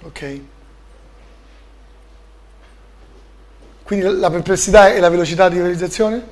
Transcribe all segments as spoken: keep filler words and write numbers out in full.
ok? Quindi la perplessità è la velocità di realizzazione?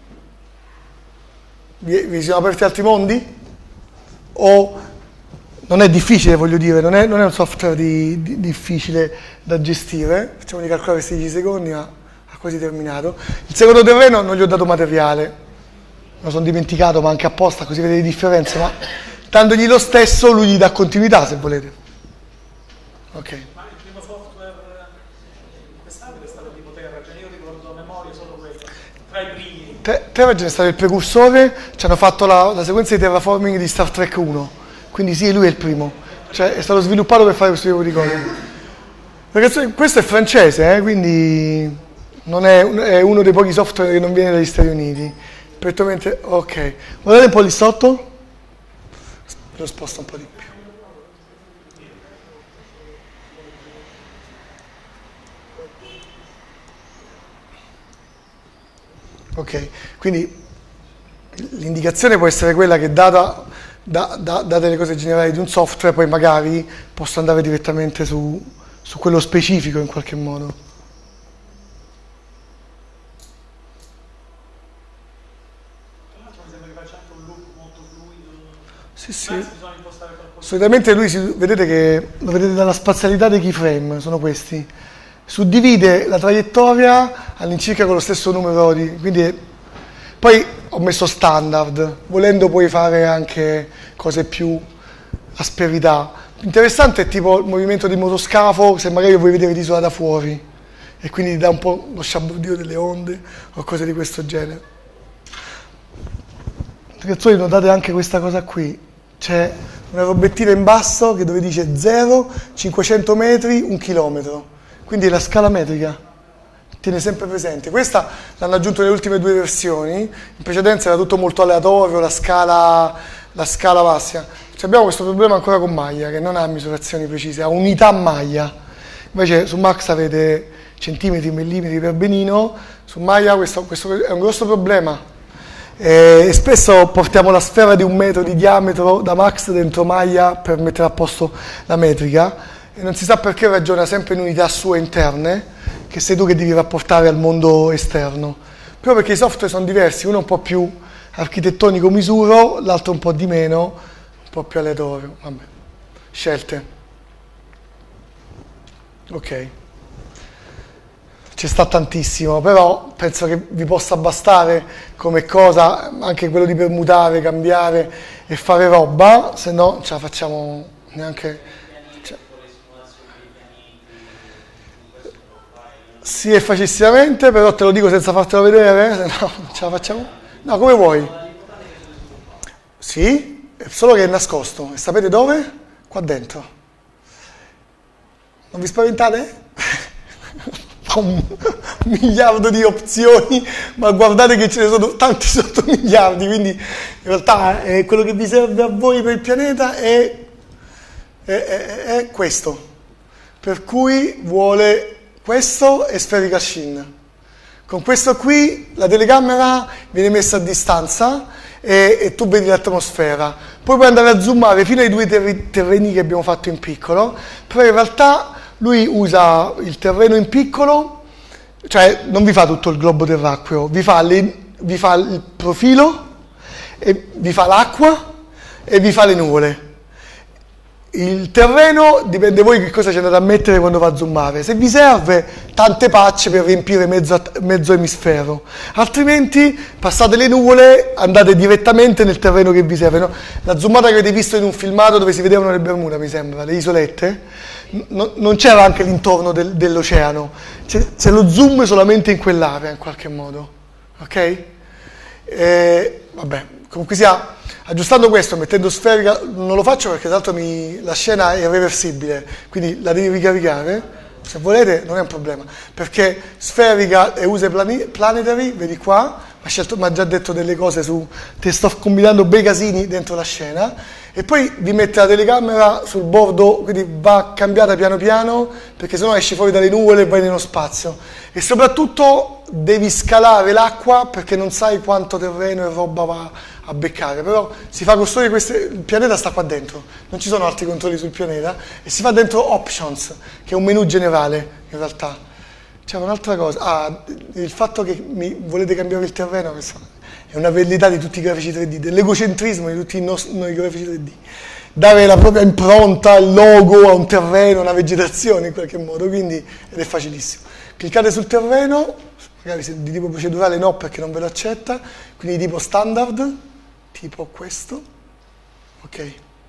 Vi, vi sono aperti altri mondi? O non è difficile, voglio dire, non è, non è un software di, di, difficile da gestire. Facciamo di calcolare questi dieci secondi, ma ha quasi terminato. Il secondo terreno non gli ho dato materiale, me lo sono dimenticato, ma anche apposta, così vedete le differenze, ma dandogli lo stesso lui gli dà continuità, se volete. Ok. Ma il primo software quest'anno è stato tipo Terragen, io ricordo a memoria solo quello, tra i primi. Te- Terragen è stato il precursore, ci hanno fatto la, la sequenza di terraforming di Star Trek uno, quindi sì, lui è il primo, cioè è stato sviluppato per fare questo tipo di cose. Ragazzi, questo è francese, eh, quindi non è, è uno dei pochi software che non viene dagli Stati Uniti. Perfettamente, ok. Guardate un po' lì sotto, lo sposto un po' di più. Ok, quindi l'indicazione può essere quella che data, da, da, date le cose generali di un software, poi magari posso andare direttamente su, su quello specifico in qualche modo. Tra l'altro mi sembra che faccia anche un look molto fluido. Sì, sì. Bisogna impostare qualcosa. Solitamente lui, si, vedete che, lo vedete dalla spazialità dei keyframe, sono questi. Suddivide la traiettoria all'incirca con lo stesso numero di... Quindi, poi ho messo standard, volendo puoi fare anche cose più asperità. Interessante è tipo il movimento di motoscafo, se magari vuoi vedere l'isola da fuori, e quindi dà un po' lo sciabordio delle onde o cose di questo genere. Ragazzi, notate anche questa cosa qui, c'è una robettina in basso che dove dice zero, cinquecento metri, un chilometro. Quindi la scala metrica tiene sempre presente. Questa l'hanno aggiunto nelle ultime due versioni, in precedenza era tutto molto aleatorio, la scala, la scala massima. Cioè abbiamo questo problema ancora con Maya, che non ha misurazioni precise, ha unità Maya. Invece su Max avete centimetri, millimetri per benino, su Maya questo, questo è un grosso problema. E spesso portiamo la sfera di un metro di diametro da Max dentro Maya per mettere a posto la metrica, e non si sa perché ragiona sempre in unità sue interne, che sei tu che devi rapportare al mondo esterno. Proprio perché i software sono diversi, uno è un po' più architettonico misuro, l'altro un po' di meno, un po' più aleatorio. Vabbè. Scelte. Ok. Ci sta tantissimo, però penso che vi possa bastare come cosa, anche quello di permutare, cambiare e fare roba, se no non ce la facciamo neanche... Sì, è facissimamente, però te lo dico senza fartelo vedere, se no non ce la facciamo. No, come vuoi. Sì, è solo che è nascosto. E sapete dove? Qua dentro. Non vi spaventate? Fa un miliardo di opzioni, ma guardate che ce ne sono tanti sotto miliardi, quindi in realtà eh, quello che vi serve a voi per il pianeta è, è, è, è questo. Per cui vuole... Questo è Spherical Sheen. Con questo qui la telecamera viene messa a distanza e, e tu vedi l'atmosfera. Poi puoi andare a zoomare fino ai due terri- terreni che abbiamo fatto in piccolo, però in realtà lui usa il terreno in piccolo, cioè non vi fa tutto il globo terracqueo, vi fa, le, vi fa il profilo, e vi fa l'acqua e vi fa le nuvole. Il terreno dipende voi che cosa ci andate a mettere quando va a zoomare. Se vi serve, tante patch per riempire mezzo, mezzo emisfero, altrimenti passate le nuvole, andate direttamente nel terreno che vi serve, no? La zoomata che avete visto in un filmato dove si vedevano le Bermuda, mi sembra, le isolette, no, non c'era anche l'intorno del, dell'oceano, c'è, c'è lo zoom solamente in quell'area in qualche modo, ok? E, vabbè, comunque sia... Aggiustando questo, mettendo sferica, non lo faccio perché tra l'altro mi, la scena è irreversibile, quindi la devi ricaricare, se volete non è un problema, perché sferica e usa planetary, vedi qua, ha scelto, mi ha già detto delle cose su, te sto combinando bei casini dentro la scena, e poi vi mette la telecamera sul bordo, quindi va cambiata piano piano, perché sennò esci fuori dalle nuvole e vai nello spazio, e soprattutto devi scalare l'acqua perché non sai quanto terreno e roba va a beccare, però si fa costruire queste, il pianeta sta qua dentro, non ci sono altri controlli sul pianeta, e si fa dentro Options, che è un menu generale in realtà. C'è un'altra cosa, ah, il fatto che mi volete cambiare il terreno, questa è una verità di tutti i grafici tre D, dell'egocentrismo di tutti i nostri, noi grafici tre D. Dare la propria impronta, il logo a un terreno, a una vegetazione in qualche modo, quindi, ed è facilissimo. Cliccate sul terreno, magari se di tipo procedurale no perché non ve lo accetta, quindi tipo standard, tipo questo, ok,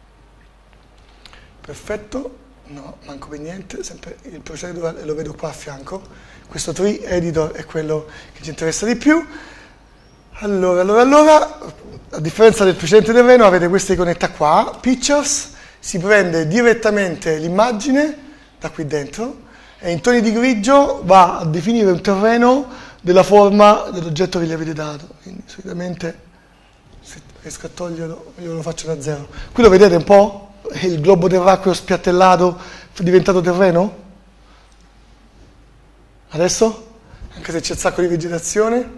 perfetto. No, manco per niente, sempre il procedurale lo vedo qua a fianco. Questo tree editor è quello che ci interessa di più. Allora, allora, allora, a differenza del precedente terreno avete questa iconetta qua, Pictures, si prende direttamente l'immagine da qui dentro e in toni di grigio va a definire un terreno della forma dell'oggetto che gli avete dato. Quindi solitamente, se riesco a toglierlo, io lo faccio da zero. Qui lo vedete un po'? Il globo terracqueo spiattellato è diventato terreno? Adesso? Anche se c'è un sacco di vegetazione?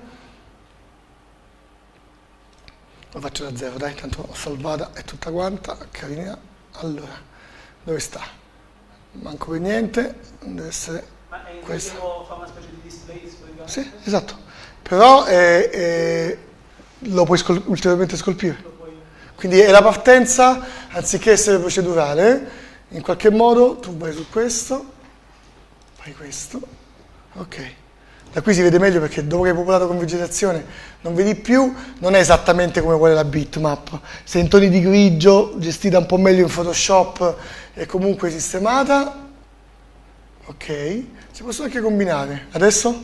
Lo faccio da zero, dai, tanto ho salvata, è tutta quanta, carina. Allora, dove sta? Manco per niente, deve essere Ma è in questa. fa una specie di display? Sì, esatto. Però è, è, lo puoi scol- ulteriormente scolpire. Quindi è la partenza, anziché essere procedurale, in qualche modo tu vai su questo, fai questo, ok. Da qui si vede meglio perché dopo che hai popolato con vegetazione non vedi più, non è esattamente come vuole la bitmap. Se in toni di grigio, gestita un po' meglio in Photoshop e comunque sistemata, ok. Si possono anche combinare. Adesso?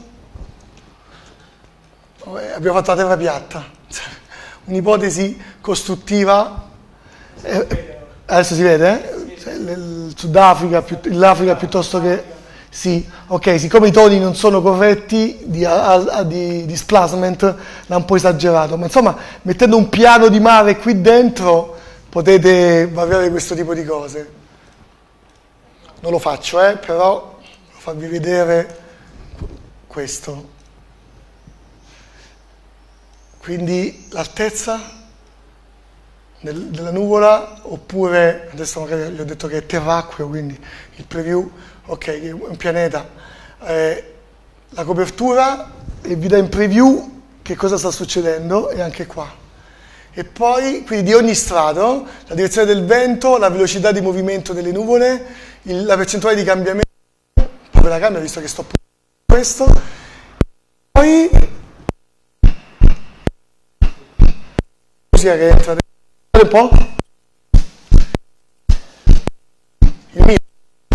Oh, eh, abbiamo fatto la terra piatta. Un'ipotesi costruttiva, eh, adesso si vede, eh? Cioè, il Sudafrica, più, l'Africa piuttosto che, sì, ok, siccome i toni non sono corretti di, a, a, di displacement l'ha un po' esagerato, ma insomma mettendo un piano di mare qui dentro potete variare questo tipo di cose. Non lo faccio, eh, però devo farvi vedere questo. Quindi l'altezza del, della nuvola, oppure, adesso magari gli ho detto che è terracqueo, quindi il preview, ok, che è un pianeta, eh, la copertura e vi dà in preview che cosa sta succedendo, e anche qua. E poi, quindi di ogni strato, la direzione del vento, la velocità di movimento delle nuvole, il, la percentuale di cambiamento, proprio la camera, visto che sto puntando questo, poi che entra un po'. Il mio.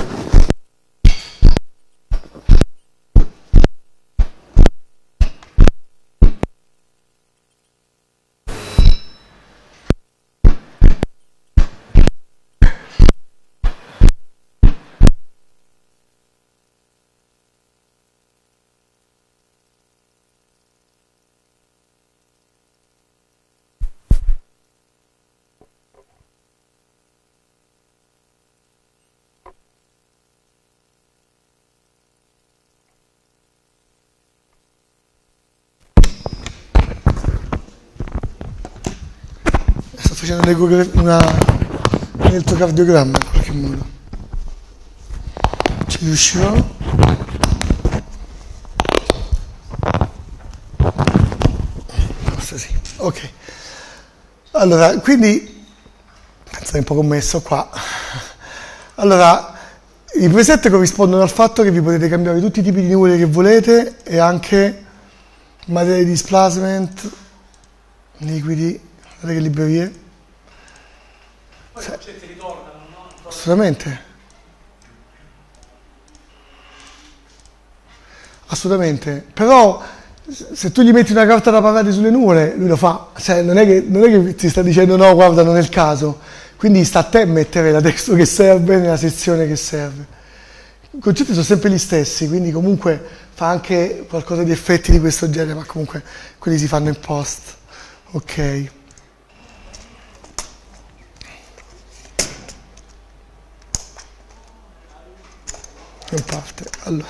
Facendo un elettrocardiogramma in qualche modo. Ci riuscirò? Forse sì. Ok. Allora, quindi penso un po' commesso qua. Allora, i preset corrispondono al fatto che vi potete cambiare tutti i tipi di nuvole che volete e anche materie di displacement, liquidi, guardate che librerie. Poi i concetti ritornano, no? Assolutamente. Assolutamente. Però se tu gli metti una carta da parati sulle nuvole, lui lo fa. Cioè, non è che, non è che ti sta dicendo no, guarda, non è il caso. Quindi sta a te mettere la texture che serve nella sezione che serve. I concetti sono sempre gli stessi, quindi comunque fa anche qualcosa di effetti di questo genere, ma comunque quelli si fanno in post. Ok. In parte. Allora.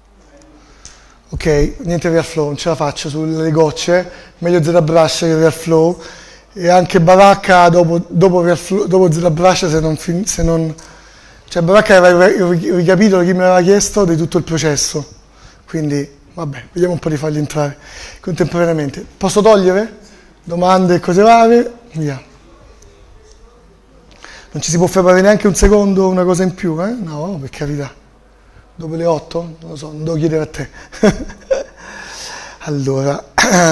Ok, niente real flow, non ce la faccio sulle gocce, meglio ZBrush che real flow. E anche Baracca dopo, dopo, real flow, dopo ZBrush se non, fin, se non cioè Baracca aveva il ricapitolo chi me l'aveva chiesto di tutto il processo, quindi vabbè, vediamo un po' di farli entrare contemporaneamente. Posso togliere? Domande e cose varie? Via. Non ci si può fermare neanche un secondo, una cosa in più, eh? No, per carità. Dopo le otto? Non lo so, non devo chiedere a te. Allora,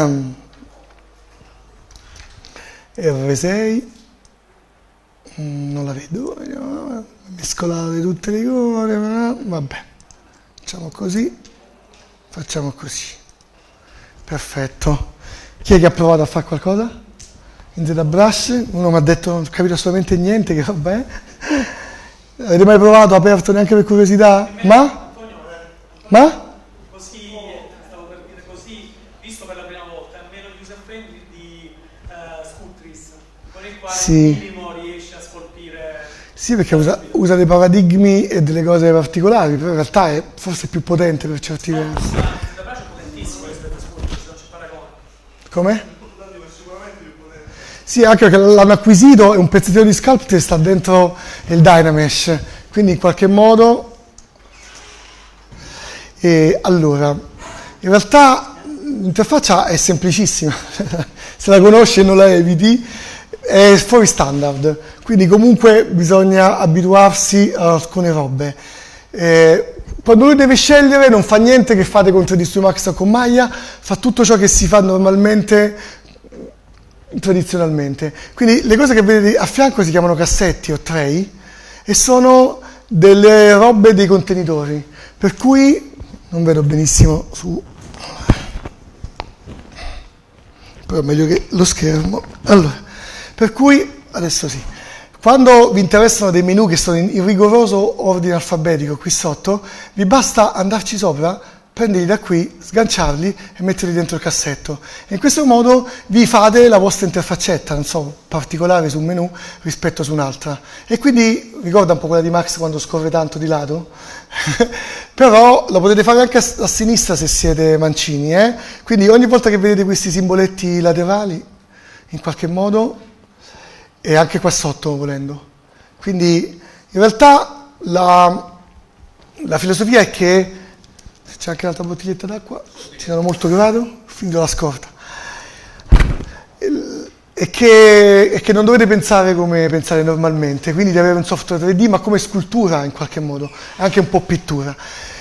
R sei, non la vedo, mescolare tutte le cose, vabbè, facciamo così, facciamo così, perfetto. Chi è che ha provato a fare qualcosa? In ZBrush? Uno mi ha detto non ho capito assolutamente niente, che vabbè. Avete mai provato, aperto neanche per curiosità? Ma? Ma? Così, stavo per dire così, visto per la prima volta, è meno user friendly di uh, Sculptris, con il quale sì. un minimo riesce a scolpire. Sì, perché usa, usa dei paradigmi e delle cose particolari, però in realtà è forse più potente per certi no, versi. Ma il è potentissimo rispetto a Sculptris, non c'è paragone. Come? Sì, anche perché l'hanno acquisito e un pezzettino di Sculptris sta dentro il Dynamesh, quindi in qualche modo. E allora, in realtà l'interfaccia è semplicissima, se la conosci e non la eviti, è fuori standard, quindi comunque bisogna abituarsi a alcune robe. Eh, quando lui deve scegliere non fa niente che fate con tre D Studio Max o con Maya, fa tutto ciò che si fa normalmente, tradizionalmente. Quindi le cose che vedete a fianco si chiamano cassetti o tray e sono delle robe dei contenitori, per cui non vedo benissimo su, però è meglio che lo schermo. Allora, per cui adesso sì, quando vi interessano dei menu che sono in rigoroso ordine alfabetico qui sotto, vi basta andarci sopra, prenderli da qui, sganciarli e metterli dentro il cassetto. E in questo modo vi fate la vostra interfaccetta, non so, particolare su un menu rispetto su un'altra. E quindi ricorda un po' quella di Max quando scorre tanto di lato? Però lo potete fare anche a, a sinistra se siete mancini, eh? Quindi ogni volta che vedete questi simboletti laterali, in qualche modo, e anche qua sotto volendo. Quindi in realtà la, la filosofia è che c'è anche un'altra bottiglietta d'acqua, ci sono molto grato, ho finito la scorta. E che, e che non dovete pensare come pensare normalmente, quindi di avere un software tre D, ma come scultura in qualche modo, anche un po' pittura.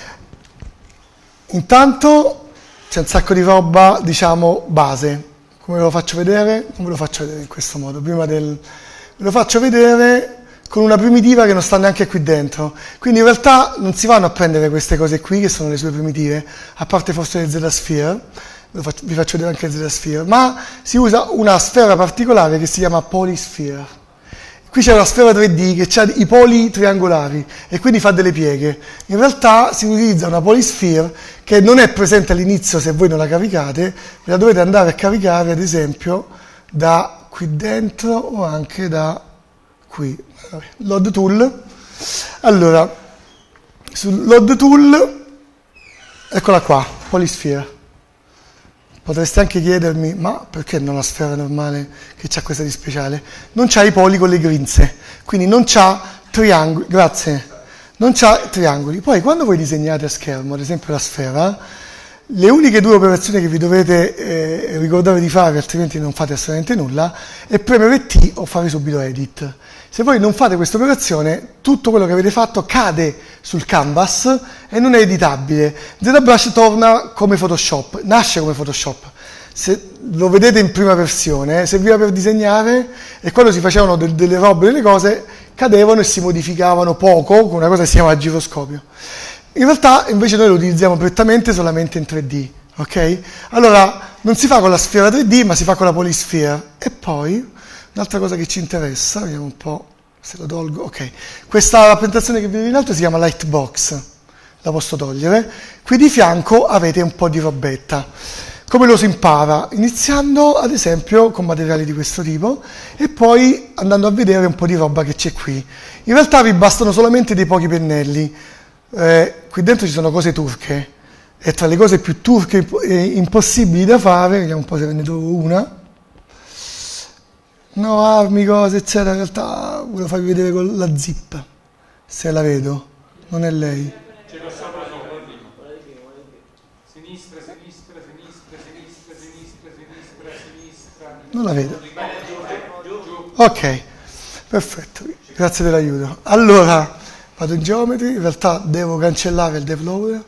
Intanto c'è un sacco di roba, diciamo, base. Come ve lo faccio vedere? Non ve lo faccio vedere in questo modo. Prima del, ve lo faccio vedere con una primitiva che non sta neanche qui dentro. Quindi in realtà non si vanno a prendere queste cose qui, che sono le sue primitive, a parte forse le Z-Sphere, vi faccio vedere anche le Z-Sphere, ma si usa una sfera particolare che si chiama Polysphere. Qui c'è una sfera tre D che ha i poli triangolari e quindi fa delle pieghe. In realtà si utilizza una Polysphere che non è presente all'inizio se voi non la caricate, ve la dovete andare a caricare ad esempio da qui dentro o anche da qui. Load tool. Allora, sul load tool, eccola qua, Polysphere. Potreste anche chiedermi, ma perché non la sfera normale che c'ha questa di speciale? Non c'ha i poli con le grinze, quindi non c'ha triangoli, grazie, non c'ha triangoli. Poi quando voi disegnate a schermo, ad esempio la sfera, le uniche due operazioni che vi dovete eh, ricordare di fare, altrimenti non fate assolutamente nulla, è premere T o fare subito edit. Se voi non fate questa operazione, tutto quello che avete fatto cade sul canvas e non è editabile. ZBrush torna come Photoshop, nasce come Photoshop. Se lo vedete in prima versione, serviva per disegnare e quando si facevano de- delle robe, delle cose, cadevano e si modificavano poco con una cosa che si chiama giroscopio. In realtà invece noi lo utilizziamo prettamente solamente in tre D, ok? Allora non si fa con la sfera tre D ma si fa con la Polysphere. E poi un'altra cosa che ci interessa, vediamo un po' se lo tolgo, ok. Questa rappresentazione che vedete in alto si chiama Lightbox. la posso togliere. Qui di fianco avete un po' di robetta. Come lo si impara? Iniziando ad esempio con materiali di questo tipo e poi andando a vedere un po' di roba che c'è qui. In realtà vi bastano solamente dei pochi pennelli. Eh, qui dentro ci sono cose turche e tra le cose più turche e impossibili da fare, vediamo un po' se ve ne trovo una. No, armi, cose, eccetera. In realtà volevo farvi vedere con la zip, se la vedo. Non è lei. Ce l'ho sopra sopra prima. Sinistra, sinistra, sinistra, sinistra, sinistra, sinistra, sinistra. Non la vedo. Ok, perfetto. Grazie dell'aiuto. Allora, vado in geometry. In realtà devo cancellare il devloader.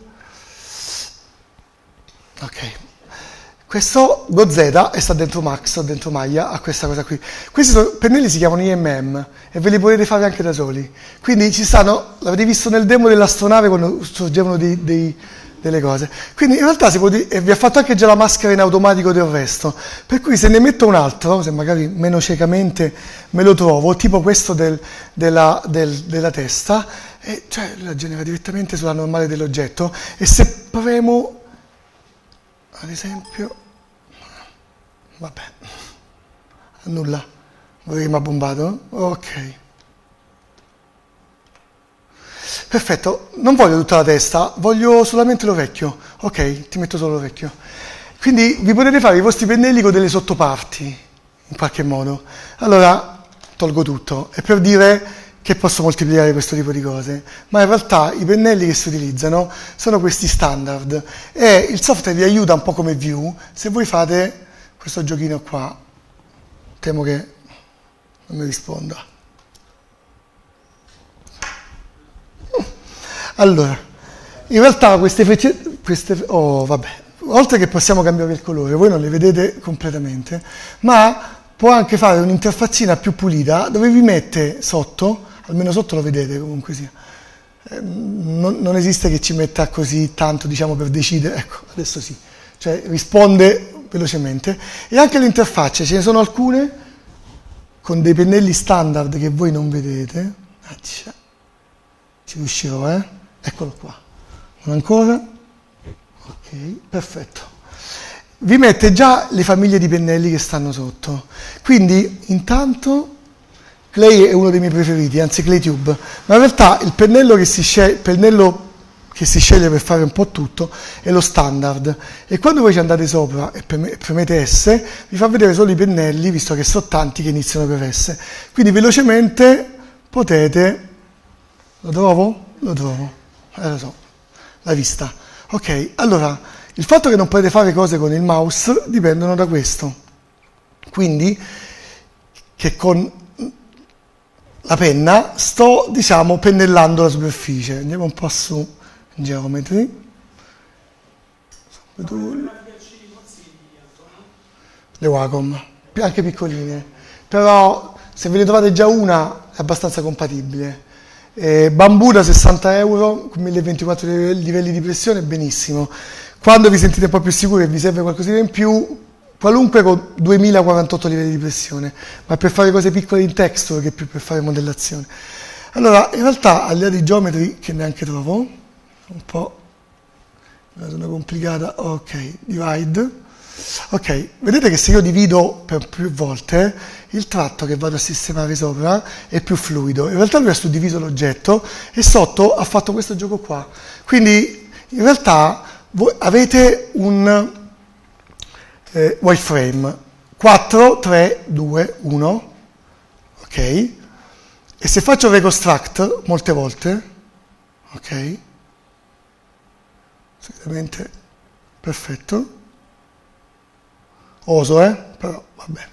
Ok. Questo Gozeta e sta dentro Max o dentro Maya a questa cosa qui. Questi sono, pennelli si chiamano I M M e ve li potete fare anche da soli. Quindi ci stanno, l'avete visto nel demo dell'astronave quando sorgevano dei, dei, delle cose. Quindi in realtà si può dire, e vi ha fatto anche già la maschera in automatico del resto. Per cui se ne metto un altro, se magari meno ciecamente me lo trovo, tipo questo del, della, del, della testa, e cioè la genera direttamente sulla normale dell'oggetto. E se premo, ad esempio, vabbè, nulla, vuoi che mi ha bombato? Ok. Perfetto, non voglio tutta la testa, voglio solamente l'orecchio. Ok, ti metto solo l'orecchio. Quindi vi potete fare i vostri pennelli con delle sottoparti, in qualche modo. Allora, tolgo tutto. È per dire che posso moltiplicare questo tipo di cose, ma in realtà i pennelli che si utilizzano sono questi standard e il software vi aiuta un po' come view. Se voi fate questo giochino qua, temo che non mi risponda. Allora, in realtà queste frecce, queste, oh vabbè, oltre che possiamo cambiare il colore, voi non le vedete completamente, ma può anche fare un'interfaccina più pulita dove vi mette sotto, almeno sotto lo vedete comunque sia, eh, non, non esiste che ci metta così tanto diciamo per decidere, ecco adesso sì, cioè risponde velocemente e anche le interfacce, ce ne sono alcune con dei pennelli standard che voi non vedete, Accia. Ci riuscirò, eh? Eccolo qua, non ancora, ok, perfetto. Vi mette già le famiglie di pennelli che stanno sotto, quindi intanto Clay è uno dei miei preferiti, anzi Claytube, ma in realtà il pennello che si sceglie, il pennello che si sceglie per fare un po' tutto è lo standard e quando voi ci andate sopra e premete S vi fa vedere solo i pennelli, visto che sono tanti che iniziano per S, quindi velocemente potete, lo trovo? Lo trovo, eh, lo so, la vista. Ok, allora il fatto che non potete fare cose con il mouse dipendono da questo, quindi che con la penna sto, diciamo, pennellando la superficie. Andiamo un po' su in geometry. Le Wacom, anche piccoline. Però se ve ne trovate già una è abbastanza compatibile. Eh, bambù da sessanta euro, con mille ventiquattro livelli di pressione, benissimo. Quando vi sentite un po' più sicuri e vi serve qualcosina in più, qualunque con duemilaquarantotto livelli di pressione, ma per fare cose piccole in texture che più per fare modellazione. Allora, in realtà, al di là di geometry, che neanche trovo, un po' una complicata, ok, divide, ok, vedete che se io divido per più volte, il tratto che vado a sistemare sopra è più fluido. In realtà lui ha suddiviso l'oggetto e sotto ha fatto questo gioco qua. Quindi, in realtà, voi avete un Eh, wireframe quattro, tre, due, uno, ok? E se faccio reconstruct molte volte, ok? Sicuramente perfetto. Oso, eh? Però vabbè.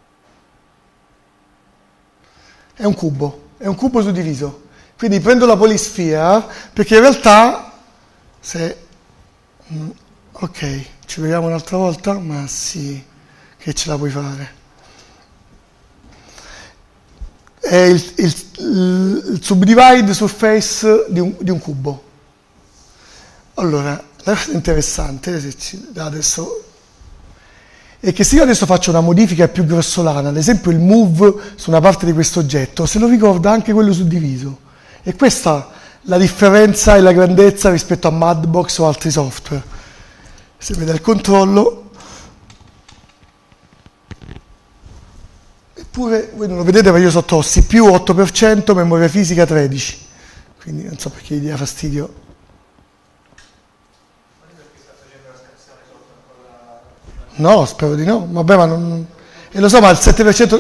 È un cubo, è un cubo suddiviso. Quindi prendo la polisfera perché in realtà se ok, ci vediamo un'altra volta? Ma sì, che ce la puoi fare. È il, il, il subdivide surface di un, di un cubo. Allora, la cosa interessante, se ci, adesso, è che se io adesso faccio una modifica più grossolana, ad esempio il move su una parte di questo oggetto, se lo ricorda anche quello suddiviso. E questa la differenza e la grandezza rispetto a Madbox o altri software. Se vede il controllo, eppure voi non lo vedete, ma io sotto ho C P U otto per cento, memoria fisica tredici, quindi non so perché gli dia fastidio. No, spero di no, vabbè, ma non... E lo so, ma il sette per cento...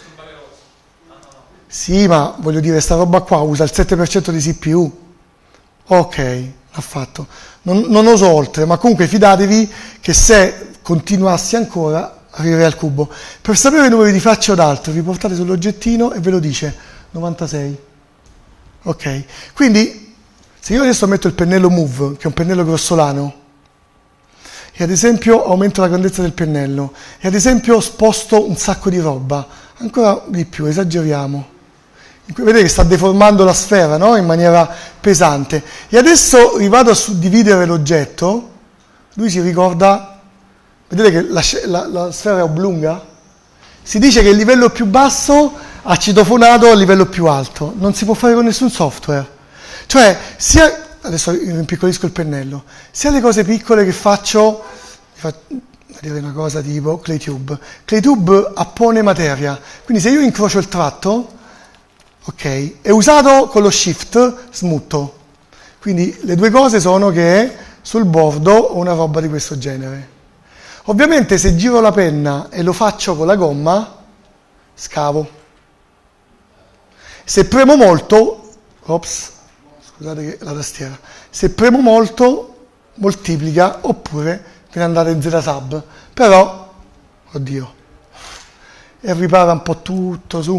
Sì, ma voglio dire, sta roba qua usa il sette per cento di C P U. Ok, l'ha fatto. Non, non oso oltre, ma comunque fidatevi che se continuassi ancora arriverei al cubo. Per sapere i numeri di faccia o d'altro, vi portate sull'oggettino e ve lo dice novantasei. Ok, quindi se io adesso metto il pennello Move, che è un pennello grossolano, e ad esempio aumento la grandezza del pennello, e ad esempio sposto un sacco di roba, ancora di più, esageriamo. Vedete che sta deformando la sfera, no? In maniera pesante. E adesso rivado a suddividere l'oggetto, lui si ricorda, vedete che la, la, la sfera è oblunga? Si dice che il livello più basso ha citofonato al livello più alto, non si può fare con nessun software. Cioè, sia... Adesso rimpiccolisco il pennello. Sia le cose piccole che faccio, vi faccio vedere una cosa tipo Claytube. Claytube appone materia, quindi se io incrocio il tratto, ok, è usato con lo shift smutto. Quindi le due cose sono che sul bordo ho una roba di questo genere. Ovviamente se giro la penna e lo faccio con la gomma, scavo. Se premo molto, ops, scusate che la tastiera, se premo molto moltiplica, oppure ve ne andate in Z-Sub, però, oddio, e ripara un po' tutto su.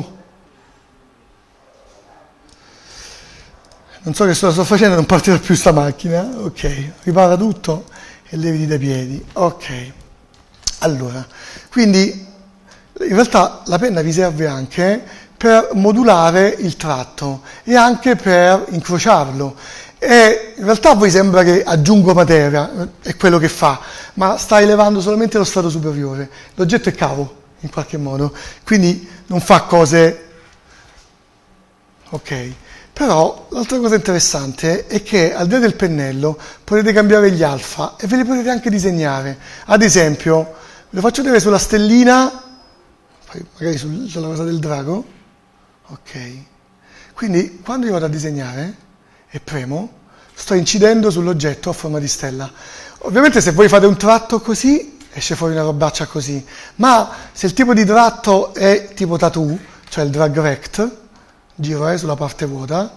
Non so che cosa sto facendo, non partirà più sta macchina, ok, ripara tutto e leviti dai piedi, ok. Allora, quindi in realtà la penna vi serve anche per modulare il tratto e anche per incrociarlo. E in realtà a voi sembra che aggiungo materia, è quello che fa, ma sta elevando solamente lo strato superiore. L'oggetto è cavo, in qualche modo, quindi non fa cose... Ok. Però l'altra cosa interessante è che al di là del pennello potete cambiare gli alfa e ve li potete anche disegnare. Ad esempio, ve lo faccio vedere sulla stellina, poi magari sulla cosa del drago. Ok, quindi quando io vado a disegnare e premo, sto incidendo sull'oggetto a forma di stella. Ovviamente se voi fate un tratto così, esce fuori una robaccia così, ma se il tipo di tratto è tipo tattoo, cioè il drag rect, giro eh, sulla parte vuota,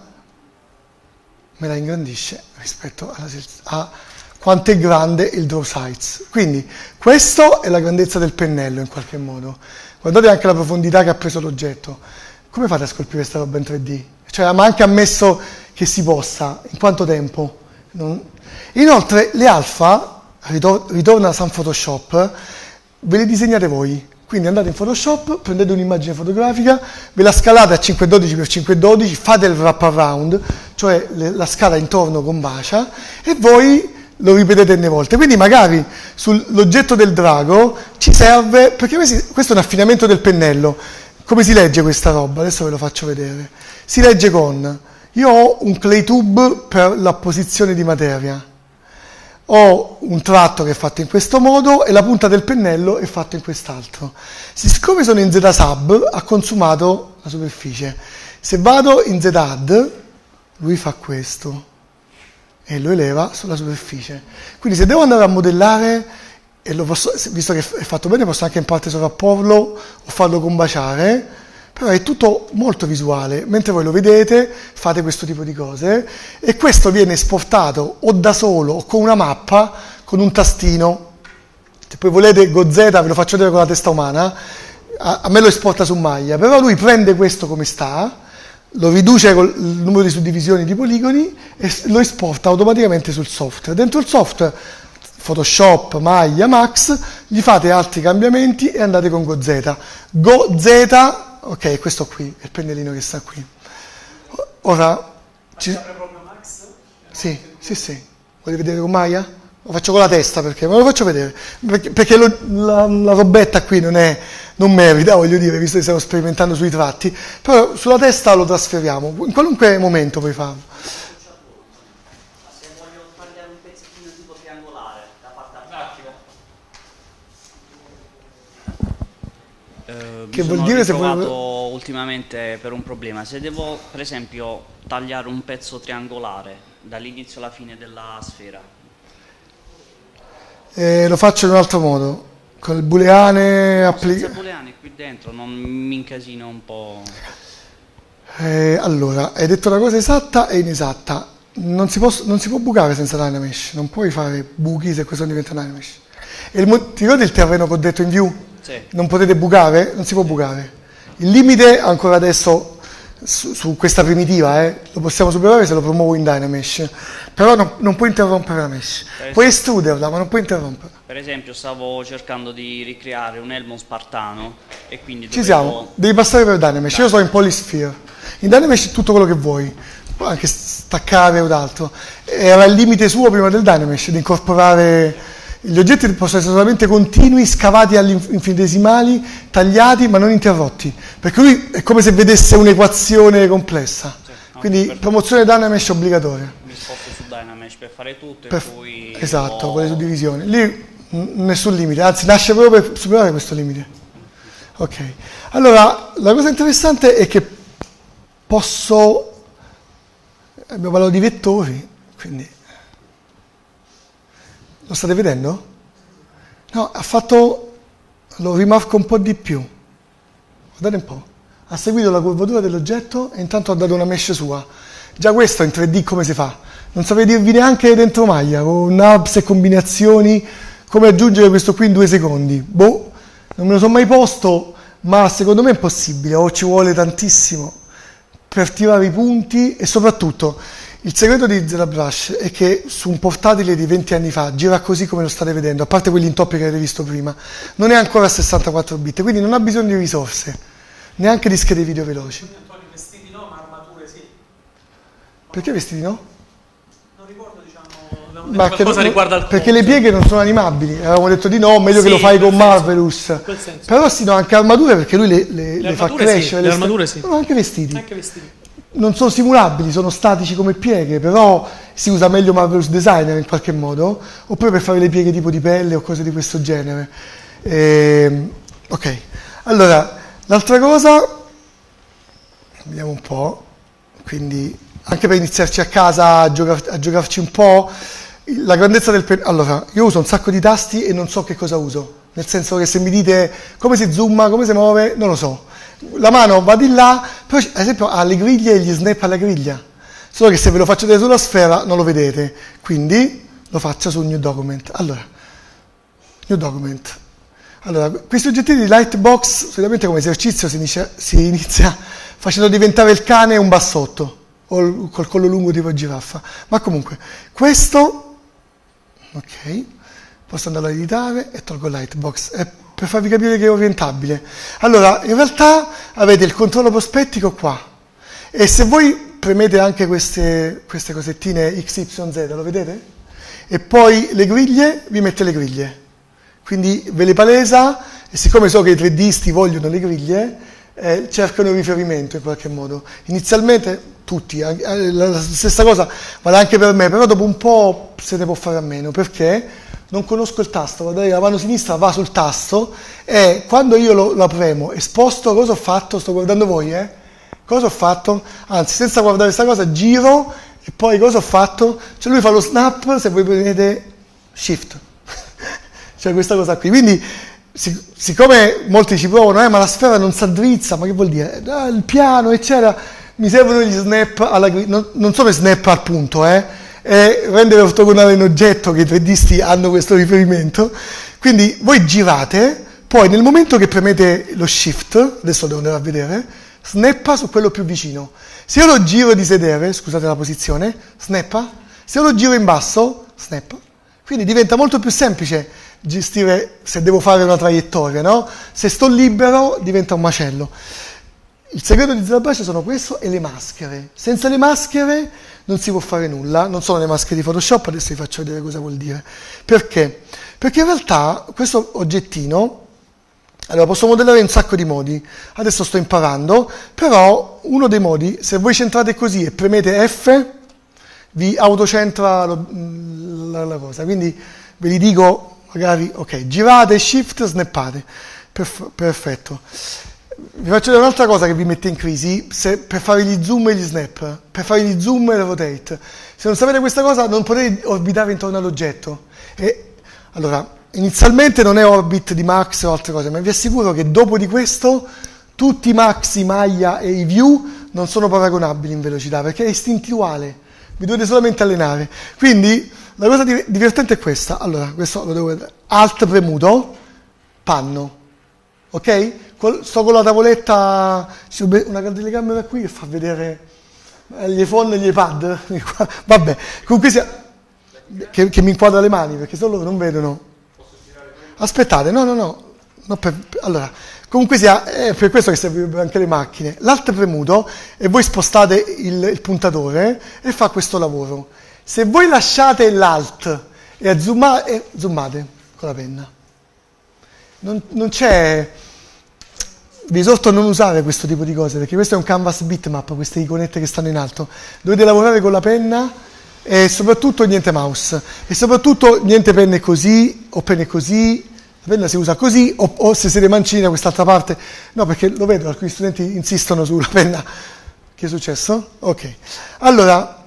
me la ingrandisce rispetto alla, a quanto è grande il draw size. Quindi questo è la grandezza del pennello in qualche modo. Guardate anche la profondità che ha preso l'oggetto. Come fate a scolpire questa roba in tre D? Cioè, ma anche ammesso che si possa, in quanto tempo? Non... Inoltre, le alfa, ritor- ritorna a Sun Photoshop, ve le disegnate voi. Quindi andate in Photoshop, prendete un'immagine fotografica, ve la scalate a cinquecentododici per cinquecentododici, fate il wraparound, cioè le, la scala intorno combacia, e voi lo ripetete n volte. Quindi magari sull'oggetto del drago ci serve, perché questo è un affinamento del pennello. Come si legge questa roba? Adesso ve lo faccio vedere. Si legge con, io ho un Claytube per la posizione di materia, ho un tratto che è fatto in questo modo e la punta del pennello è fatto in quest'altro. Siccome sono in Z-Sub, ha consumato la superficie. Se vado in Z-Add, lui fa questo e lo eleva sulla superficie. Quindi se devo andare a modellare, e lo posso, visto che è fatto bene, posso anche in parte sovrapporlo o farlo combaciare, però è tutto molto visuale. Mentre voi lo vedete, fate questo tipo di cose, e questo viene esportato o da solo o con una mappa, con un tastino. Se poi volete Gozeta, ve lo faccio vedere con la testa umana, a, a me lo esporta su Maya, però lui prende questo come sta, lo riduce col numero di suddivisioni di poligoni e lo esporta automaticamente sul software. Dentro il software Photoshop, Maya, Max, gli fate altri cambiamenti e andate con Gozeta. Gozeta, ok, questo qui, è il pennellino che sta qui. Ora... Ci... proprio Max? Sì, sì, sì. Volete vedere con Maya? Lo faccio con la testa perché, me lo faccio vedere. Perché, perché lo, la, la robetta qui non è... non merita, voglio dire, visto che stiamo sperimentando sui tratti, però sulla testa lo trasferiamo, in qualunque momento puoi farlo. Eh, Che mi vuol sono dire se ritrovato vuoi- ultimamente per un problema. Se devo, per esempio, tagliare un pezzo triangolare dall'inizio alla fine della sfera, Eh, lo faccio in un altro modo, con il booleane senza applica. booleani qui dentro, non mi incasino un po'. Eh, allora, hai detto una cosa esatta e inesatta. Non si, può, non si può bucare senza Dynamesh, non puoi fare buchi se questo diventa Dynamesh. E il, mo- ti ricordi il terreno che ho detto in view? Sì. Non potete bucare? Non si può bucare. Il limite ancora adesso su, su questa primitiva, eh, lo possiamo superare se lo promuovo in Dynamesh, però non, non puoi interrompere la mesh. Eh, Puoi sì. estruderla, ma non puoi interromperla. Per esempio, stavo cercando di ricreare un elmo spartano e quindi Ci dovevo... siamo, devi passare per Dynamesh. Io sono in Polysphere. In Dynamesh è tutto quello che vuoi, puoi anche staccare o d'altro. Era il limite suo prima del Dynamesh di incorporare. Gli oggetti possono essere solamente continui, scavati agli infinitesimali, tagliati ma non interrotti, perché lui è come se vedesse un'equazione complessa. Sì, no, Quindi per- promozione Dynamesh obbligatoria. Mi sposto su Dynamesh per fare tutto Per- e poi... esatto, ho- con le suddivisioni. Lì n- nessun limite, anzi nasce proprio per superare questo limite. Ok, allora la cosa interessante è che posso, abbiamo parlato di vettori, quindi lo state vedendo? No, ha fatto, lo rimarco un po' di più, guardate un po', ha seguito la curvatura dell'oggetto e intanto ha dato una mesh sua. Già questo in tre D come si fa? Non saprei dirvi neanche dentro maglia, con hubs e combinazioni, come aggiungere questo qui in due secondi. Boh, non me lo sono mai posto, ma secondo me è impossibile, o ci vuole tantissimo per tirare i punti e soprattutto il segreto di ZeraBrush è che su un portatile di venti anni fa gira così come lo state vedendo, a parte quegli intoppi che avete visto prima, non è ancora a sessantaquattro bit, quindi non ha bisogno di risorse, neanche di schede video veloci. Quindi Antonio, vestiti no, ma armature sì. Perché vestiti no? Non ricordo, diciamo, avevamo detto Ma che qualcosa non- riguardo al perché le conto. pieghe non sono animabili, avevamo detto di no, meglio che Sì, lo fai in quel con senso, Marvelous. in quel senso. Però sì, no, anche armature perché lui le, le- le fa armature sì, crescere. le sta- armature sì. No, anche vestiti. Anche vestiti. Non sono simulabili, sono statici come pieghe, però si usa meglio Marvelous Designer in qualche modo, oppure per fare le pieghe tipo di pelle o cose di questo genere. Ehm, ok, allora, l'altra cosa, vediamo un po', quindi anche per iniziarci a casa a, giocar- a giocarci un po', la grandezza del pennello. Allora, io uso un sacco di tasti e non so che cosa uso, nel senso che se mi dite come si zooma, come si muove, non lo so. La mano va di là, però ad esempio ha le griglie e gli snap alla griglia, solo che se ve lo faccio vedere sulla sfera non lo vedete, quindi lo faccio su New Document. Allora, New Document. Allora, questi oggetti di Lightbox, solitamente come esercizio si inizia, si inizia facendo diventare il cane un bassotto, o il- col collo lungo tipo giraffa, ma comunque, questo, ok, posso andare ad editare e tolgo Lightbox, è per farvi capire che è orientabile. Allora, in realtà avete il controllo prospettico qua, e se voi premete anche queste, queste cosettine X Y Z, lo vedete? E poi le griglie, vi mette le griglie. Quindi ve le palesa, e siccome so che i tre D sti vogliono le griglie, eh, cercano il riferimento in qualche modo. Inizialmente tutti, anche- eh, la la stessa cosa vale anche per me, però dopo un po' se ne può fare a meno, perché non conosco il tasto, guardate, la mano sinistra va sul tasto e quando io lo, la premo e sposto, cosa ho fatto? Sto guardando voi, eh? Cosa ho fatto? Anzi, senza guardare questa cosa, giro e poi cosa ho fatto? Cioè lui fa lo snap se voi prendete shift. Cioè questa cosa qui. Quindi, sic- siccome molti ci provano, eh, ma la sfera non si addrizza, ma che vuol dire? Ah, il piano, eccetera, mi servono gli snap alla gri- non, non sono snap al punto, eh? È rendere ortogonale un oggetto che i tre D-sti hanno questo riferimento. Quindi voi girate, poi nel momento che premete lo shift, adesso lo devo andare a vedere, snappa su quello più vicino. Se io lo giro di sedere, scusate la posizione, snappa. Se io lo giro in basso, snappa. Quindi diventa molto più semplice gestire se devo fare una traiettoria, no? Se sto libero diventa un macello. Il segreto di ZeraBrush sono questo e le maschere. Senza le maschere non si può fare nulla. Non sono le maschere di Photoshop, adesso vi faccio vedere cosa vuol dire. Perché? Perché in realtà questo oggettino, allora posso modellare in un sacco di modi. Adesso sto imparando, però uno dei modi, se voi centrate così e premete F, vi autocentra lo- la, la cosa. Quindi ve li dico, magari, ok, girate, shift, snappate. Perf- perfetto. Vi faccio vedere un'altra cosa che vi mette in crisi, se, per fare gli zoom e gli snap, per fare gli zoom e il rotate. Se non sapete questa cosa non potete orbitare intorno all'oggetto. E, allora, inizialmente non è orbit di Max o altre cose, ma vi assicuro che dopo di questo tutti i Max, i Maya e i View non sono paragonabili in velocità, perché è istintivuale, vi dovete solamente allenare. Quindi la cosa divertente è questa. Allora, questo lo devo vedere. Alt premuto, panno, ok? Sto con la tavoletta, una telecamera qui che fa vedere gli iPhone e gli iPad, vabbè, comunque sia, che, che mi inquadra le mani, perché se loro non vedono. Aspettate, no, no, no, no per, allora, comunque sia, è per questo che servirebbero anche le macchine. L'alt premuto e voi spostate il, il puntatore e fa questo lavoro. Se voi lasciate l'alt e zoomate, zoomate con la penna, non, non c'è... Vi esorto a non usare questo tipo di cose, perché questo è un canvas bitmap, queste iconette che stanno in alto. Dovete lavorare con la penna e soprattutto niente mouse. E soprattutto niente penne così o penne così. La penna si usa così o, o se siete mancini da quest'altra parte. No, perché lo vedo, alcuni studenti insistono sulla penna. Che è successo? Ok. Allora,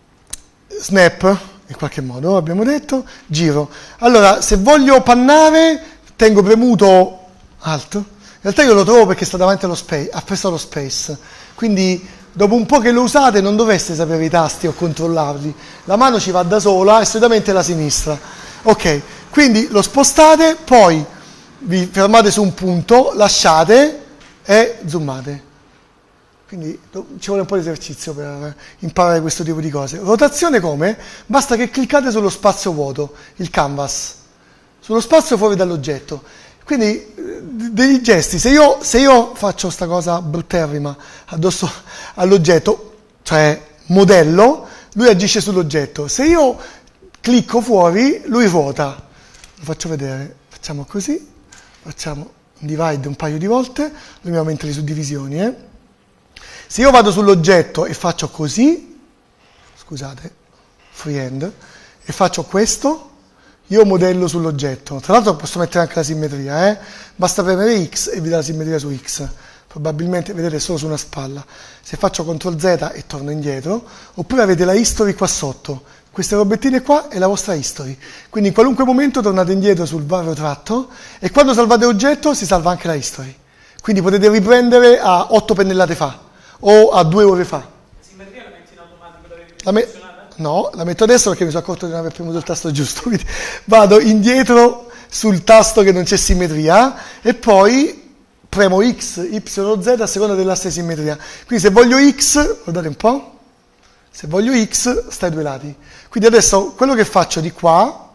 snap, in qualche modo abbiamo detto, giro. Allora, se voglio pannare, tengo premuto alt. In realtà io lo trovo perché sta davanti allo space, ha preso lo space, quindi dopo un po' che lo usate non dovreste sapere i tasti o controllarli, la mano ci va da sola e solitamente la sinistra. Ok, quindi lo spostate, poi vi fermate su un punto, lasciate e zoomate. Quindi ci vuole un po' di esercizio per imparare questo tipo di cose. Rotazione come? Basta che cliccate sullo spazio vuoto, il canvas, sullo spazio fuori dall'oggetto. Quindi degli gesti, se io, se io faccio sta cosa brutterrima addosso all'oggetto, cioè modello, lui agisce sull'oggetto. Se io clicco fuori, lui ruota. Lo faccio vedere, facciamo così, facciamo un divide un paio di volte, lui mi aumenta le suddivisioni. Eh. Se io vado sull'oggetto e faccio così, scusate, freehand, e faccio questo, io modello sull'oggetto. Tra l'altro posso mettere anche la simmetria, eh? Basta premere X e vi dà la simmetria su X. Probabilmente vedete solo su una spalla. Se faccio control Z e torno indietro, oppure avete la history qua sotto. Queste robettine qua è la vostra history. Quindi in qualunque momento tornate indietro sul vario tratto e quando salvate l'oggetto si salva anche la history. Quindi potete riprendere a otto pennellate fa o a due ore fa. La simmetria la metti in automatico da la me- No, la metto adesso perché mi sono accorto di non aver premuto il tasto giusto, quindi vado indietro sul tasto che non c'è simmetria e poi premo X, Y o Z a seconda dell'asse simmetria. Quindi se voglio X, guardate un po', se voglio X sta ai due lati. Quindi adesso quello che faccio di qua,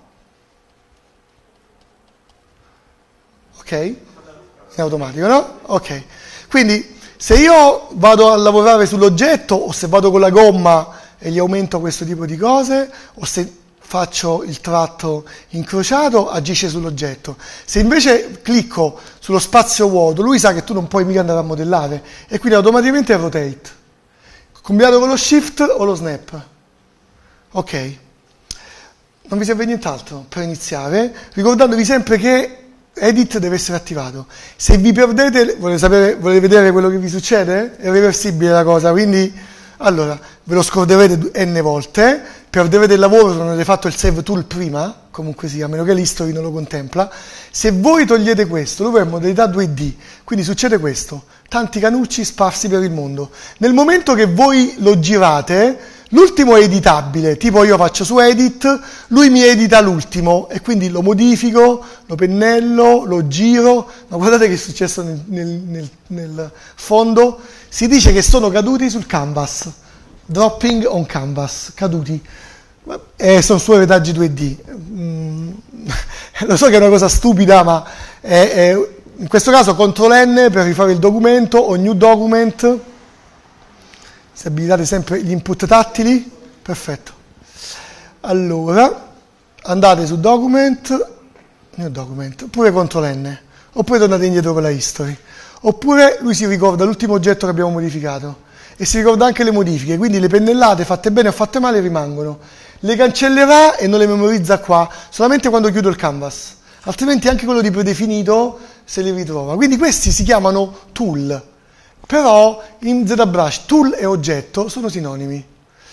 ok? In automatico, no? Ok. Quindi se io vado a lavorare sull'oggetto o se vado con la gomma e gli aumento questo tipo di cose, o se faccio il tratto incrociato, agisce sull'oggetto. Se invece clicco sullo spazio vuoto, lui sa che tu non puoi mica andare a modellare, e quindi automaticamente rotate. Combinato con lo shift o lo snap. Ok. Non vi serve nient'altro per iniziare, ricordandovi sempre che edit deve essere attivato. Se vi perdete, volete sapere, volete vedere quello che vi succede? È irreversibile la cosa, quindi... Allora, ve lo scorderete n volte, perderete il lavoro se non avete fatto il save tool prima, comunque sia, a meno che l'history non lo contempla. Se voi togliete questo, lui è in modalità due D, quindi succede questo, tanti canucci sparsi per il mondo. Nel momento che voi lo girate, l'ultimo è editabile, tipo io faccio su edit, lui mi edita l'ultimo e quindi lo modifico, lo pennello, lo giro, ma guardate che è successo nel, nel, nel, nel fondo. Si dice che sono caduti sul canvas, dropping on canvas, caduti, e sono su retaggi due D. Mm, lo so che è una cosa stupida, ma è, è, in questo caso control N per rifare il documento o new document, se abilitate sempre gli input tattili, perfetto. Allora, andate su document, new document, oppure control N, oppure tornate indietro con la history. Oppure lui si ricorda l'ultimo oggetto che abbiamo modificato e si ricorda anche le modifiche, quindi le pennellate fatte bene o fatte male rimangono. Le cancellerà e non le memorizza qua, solamente quando chiudo il canvas. altrimenti anche quello di predefinito se li ritrova. Quindi questi si chiamano tool, però in ZBrush tool e oggetto sono sinonimi.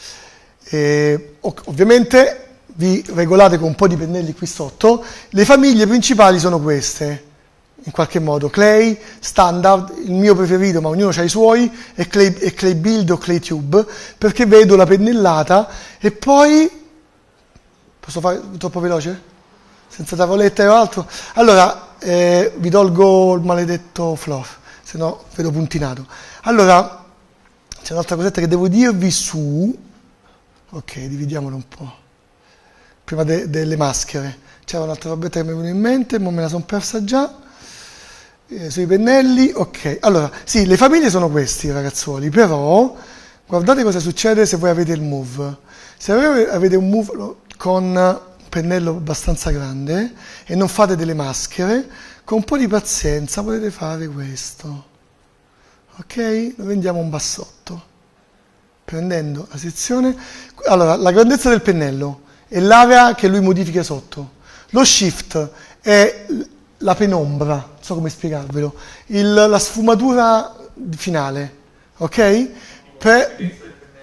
E, ovviamente vi regolate con un po' di pennelli qui sotto. Le famiglie principali sono queste, in qualche modo: Clay, Standard, il mio preferito, ma ognuno ha i suoi, e Clay, e Clay Build o Clay Tube, perché vedo la pennellata. E poi posso fare troppo veloce? Senza tavoletta e altro? Allora, eh, vi tolgo il maledetto floor, se no vedo puntinato. Allora, c'è un'altra cosetta che devo dirvi su... Ok, dividiamolo un po'. Prima de- delle maschere. C'era un'altra robetta che mi è venuta in mente, ma me la sono persa già. Eh, sui pennelli, ok. Allora, sì, le famiglie sono questi, ragazzuoli, però guardate cosa succede se voi avete il move. Se voi avete un move con un pennello abbastanza grande e non fate delle maschere, con un po' di pazienza potete fare questo. Ok? Lo vendiamo un bassotto. Prendendo la sezione... Allora, la grandezza del pennello è l'area che lui modifica sotto. Lo shift è la penombra, non so come spiegarvelo, il, la sfumatura finale, ok? Per,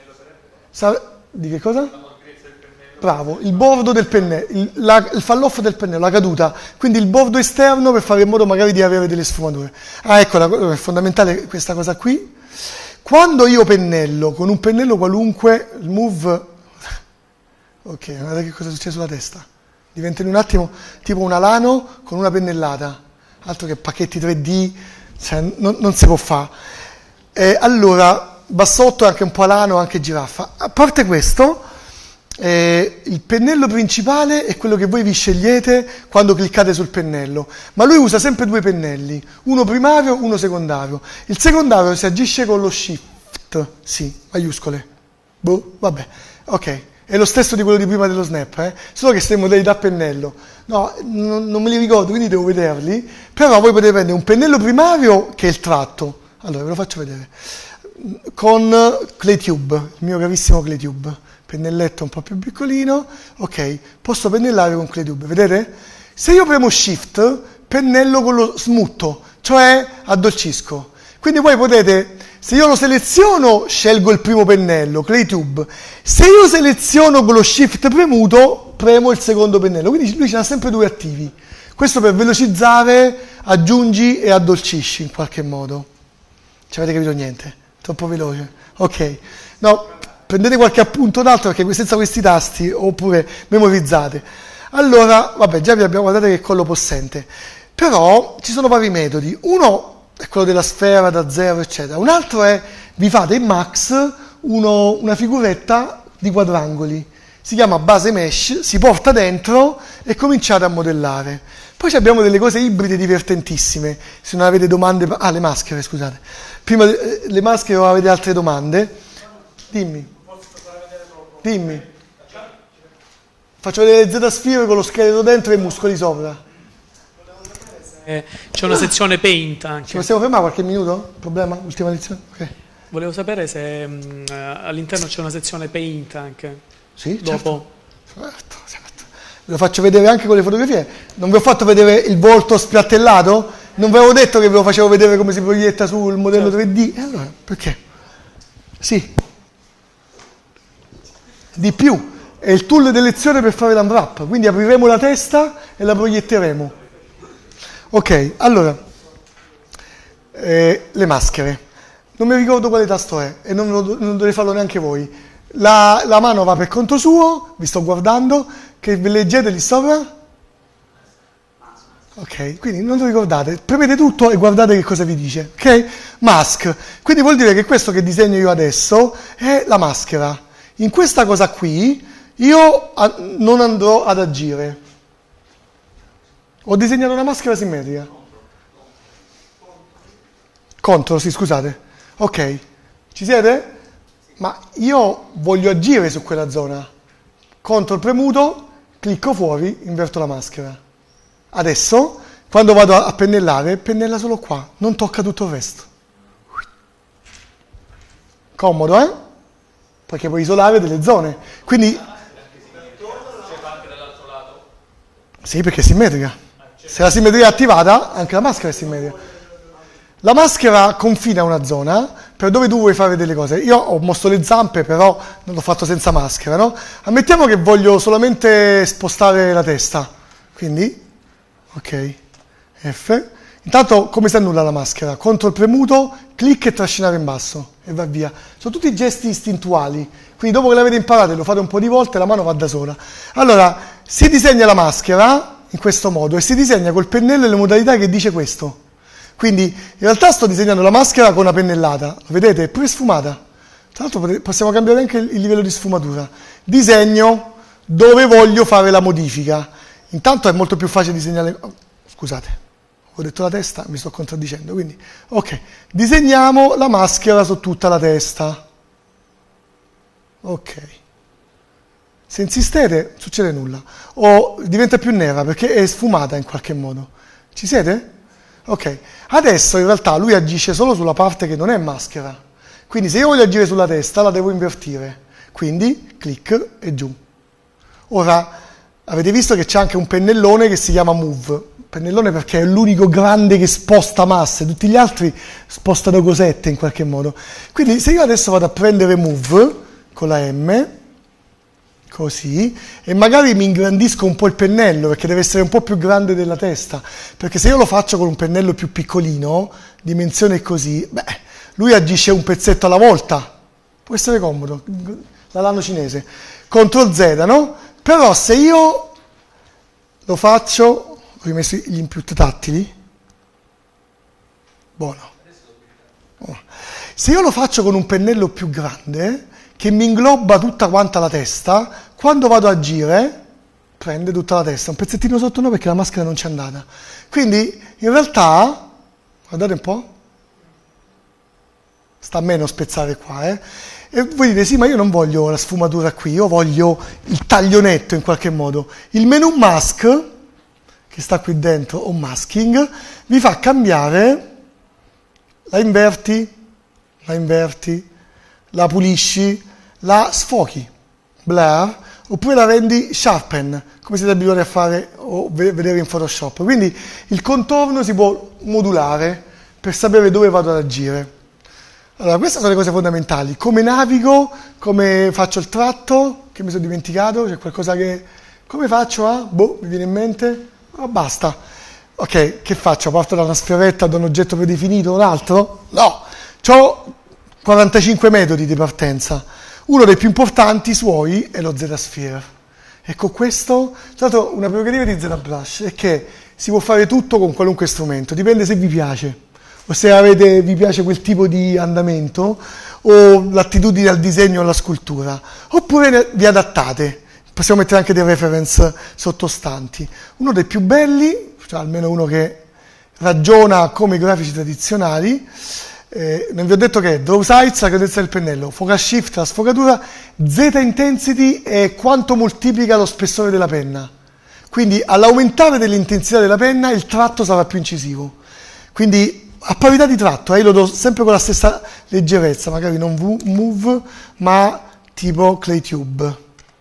sa, di che cosa? Bravo, il bordo del pennello, il, la, il fall-off del pennello, la caduta, quindi il bordo esterno per fare in modo magari di avere delle sfumature. Ah, ecco, la, è fondamentale questa cosa qui. Quando io pennello, con un pennello qualunque, il move... Ok, guardate che cosa succede sulla testa. Diventa in un attimo tipo un alano con una pennellata. Altro che pacchetti tre D, cioè non, non si può fare. Eh, allora, bassotto è anche un po' alano, anche giraffa. A parte questo, eh, il pennello principale è quello che voi vi scegliete quando cliccate sul pennello. Ma lui usa sempre due pennelli, uno primario, uno secondario. Il secondario si agisce con lo shift, sì, maiuscole. Boh, vabbè, ok. È lo stesso di quello di prima dello snap, eh? Solo che sono i modelli da pennello. No, non, non me li ricordo, quindi devo vederli. Però voi potete prendere un pennello primario, che è il tratto. Allora, ve lo faccio vedere. Con Clay Tube, il mio carissimo Clay Tube. Pennelletto un po' più piccolino. Ok, posso pennellare con Clay Tube, vedete? Se io premo Shift, pennello con lo smutto, cioè addolcisco. Quindi voi potete... Se io lo seleziono, scelgo il primo pennello, Clay Tube. Se io seleziono con lo shift premuto, premo il secondo pennello. Quindi lui ce n'ha sempre due attivi. Questo per velocizzare, aggiungi e addolcisci in qualche modo. Ci avete capito niente? Troppo veloce? Ok. No, prendete qualche appunto d'altro perché senza questi tasti, oppure memorizzate. Allora, vabbè, già vi abbiamo guardato che è collo possente. Però ci sono vari metodi. Uno è quello della sfera da zero, eccetera. Un altro è, vi fate in Max uno, una figuretta di quadrangoli. Si chiama base mesh, si porta dentro e cominciate a modellare. Poi abbiamo delle cose ibride divertentissime. Se non avete domande... Ah, le maschere, scusate. Prima le maschere o avete altre domande? Dimmi. Dimmi. Faccio vedere le Z-sfere con lo scheletro dentro e i muscoli sopra. C'è una sezione paint anche. Ci possiamo fermare qualche minuto? Problema? Ultima lezione? Okay. Volevo sapere se mh, all'interno c'è una sezione paint anche. Sì, dopo. Certo. certo, certo. Ve lo faccio vedere anche con le fotografie. Non vi ho fatto vedere il volto spiattellato? Non vi avevo detto che ve lo facevo vedere come si proietta sul modello certo. tre D? E allora, perché? Sì. Di più. È il tool d'elezione per fare l'unwrap. Quindi apriremo la testa e la proietteremo. Ok, allora, eh, le maschere. Non mi ricordo quale tasto è e non, non dovrei farlo neanche voi. La, la mano va per conto suo, vi sto guardando, che ve leggete lì sopra? Ok, quindi non lo ricordate, premete tutto e guardate che cosa vi dice, ok? Mask, quindi vuol dire che questo che disegno io adesso è la maschera. In questa cosa qui io a, non andrò ad agire. Ho disegnato una maschera simmetrica. Contro, sì, scusate. Ok, ci siete? Ma io voglio agire su quella zona. Control premuto, clicco fuori, inverto la maschera. Adesso, quando vado a pennellare, pennella solo qua, non tocca tutto il resto. Comodo, eh? Perché puoi isolare delle zone. Quindi... Sì, perché è simmetrica. Se la simmetria è attivata, anche la maschera è simmetrica. La maschera confina una zona per dove tu vuoi fare delle cose. Io ho mosso le zampe, però non l'ho fatto senza maschera, no? Ammettiamo che voglio solamente spostare la testa. Quindi, ok, F. Intanto come si annulla la maschera? Control premuto, clic e trascinare in basso e va via. Sono tutti gesti istintuali, quindi dopo che l'avete imparato e lo fate un po' di volte la mano va da sola. Allora, si disegna la maschera in questo modo e si disegna col pennello e le modalità che dice questo. Quindi in realtà sto disegnando la maschera con una pennellata, lo vedete? È pure sfumata. Tra l'altro possiamo cambiare anche il livello di sfumatura. Disegno dove voglio fare la modifica. Intanto è molto più facile disegnare... Oh, scusate. Ho detto la testa, mi sto contraddicendo, quindi, ok, disegniamo la maschera su tutta la testa. Ok. Se insistete, succede nulla. O diventa più nera perché è sfumata in qualche modo. Ci siete? Ok. Adesso in realtà lui agisce solo sulla parte che non è maschera. Quindi se io voglio agire sulla testa, la devo invertire. Quindi, clic e giù. Ora, avete visto che c'è anche un pennellone che si chiama Move. Pennellone perché è l'unico grande che sposta masse, tutti gli altri spostano cosette in qualche modo. Quindi se io adesso vado a prendere Move con la M, così, e magari mi ingrandisco un po' il pennello perché deve essere un po' più grande della testa, perché se io lo faccio con un pennello più piccolino, dimensione così, beh, lui agisce un pezzetto alla volta, può essere comodo, la lano cinese. control Z, no? Però se io lo faccio... Ho rimesso gli input tattili? Buono. Oh. Se io lo faccio con un pennello più grande, che mi ingloba tutta quanta la testa, quando vado a agire, prende tutta la testa. Un pezzettino sotto no, perché la maschera non c'è andata. Quindi, in realtà, guardate un po', sta a meno spezzare qua, eh. E voi dite, sì, ma io non voglio la sfumatura qui, io voglio il taglionetto in qualche modo. Il menu mask... che sta qui dentro, o masking, vi fa cambiare, la inverti, la inverti, la pulisci, la sfochi, blur, oppure la rendi sharpen, come siete abituati a fare o vedere in Photoshop. Quindi il contorno si può modulare per sapere dove vado ad agire. Allora, queste sono le cose fondamentali. Come navigo, come faccio il tratto, che mi sono dimenticato, c'è qualcosa che... Come faccio a... Boh, mi viene in mente... Oh, basta. Ok, che faccio? Parto da una sferetta, da un oggetto predefinito, un altro? No, ho quarantacinque metodi di partenza. Uno dei più importanti suoi è lo Z-Sphere. E con questo, tra l'altro una prerogativa di ZBrush è che si può fare tutto con qualunque strumento, dipende se vi piace, o se avete, vi piace quel tipo di andamento, o l'attitudine al disegno o alla scultura, oppure vi adattate. Possiamo mettere anche dei reference sottostanti. Uno dei più belli, cioè almeno uno che ragiona come i grafici tradizionali, eh, non vi ho detto che è Draw Size, la grandezza del pennello, Focus Shift, la sfocatura, Z Intensity è quanto moltiplica lo spessore della penna. Quindi all'aumentare dell'intensità della penna il tratto sarà più incisivo. Quindi a parità di tratto, eh, io lo do sempre con la stessa leggerezza, magari non Move, ma tipo Clay Tube.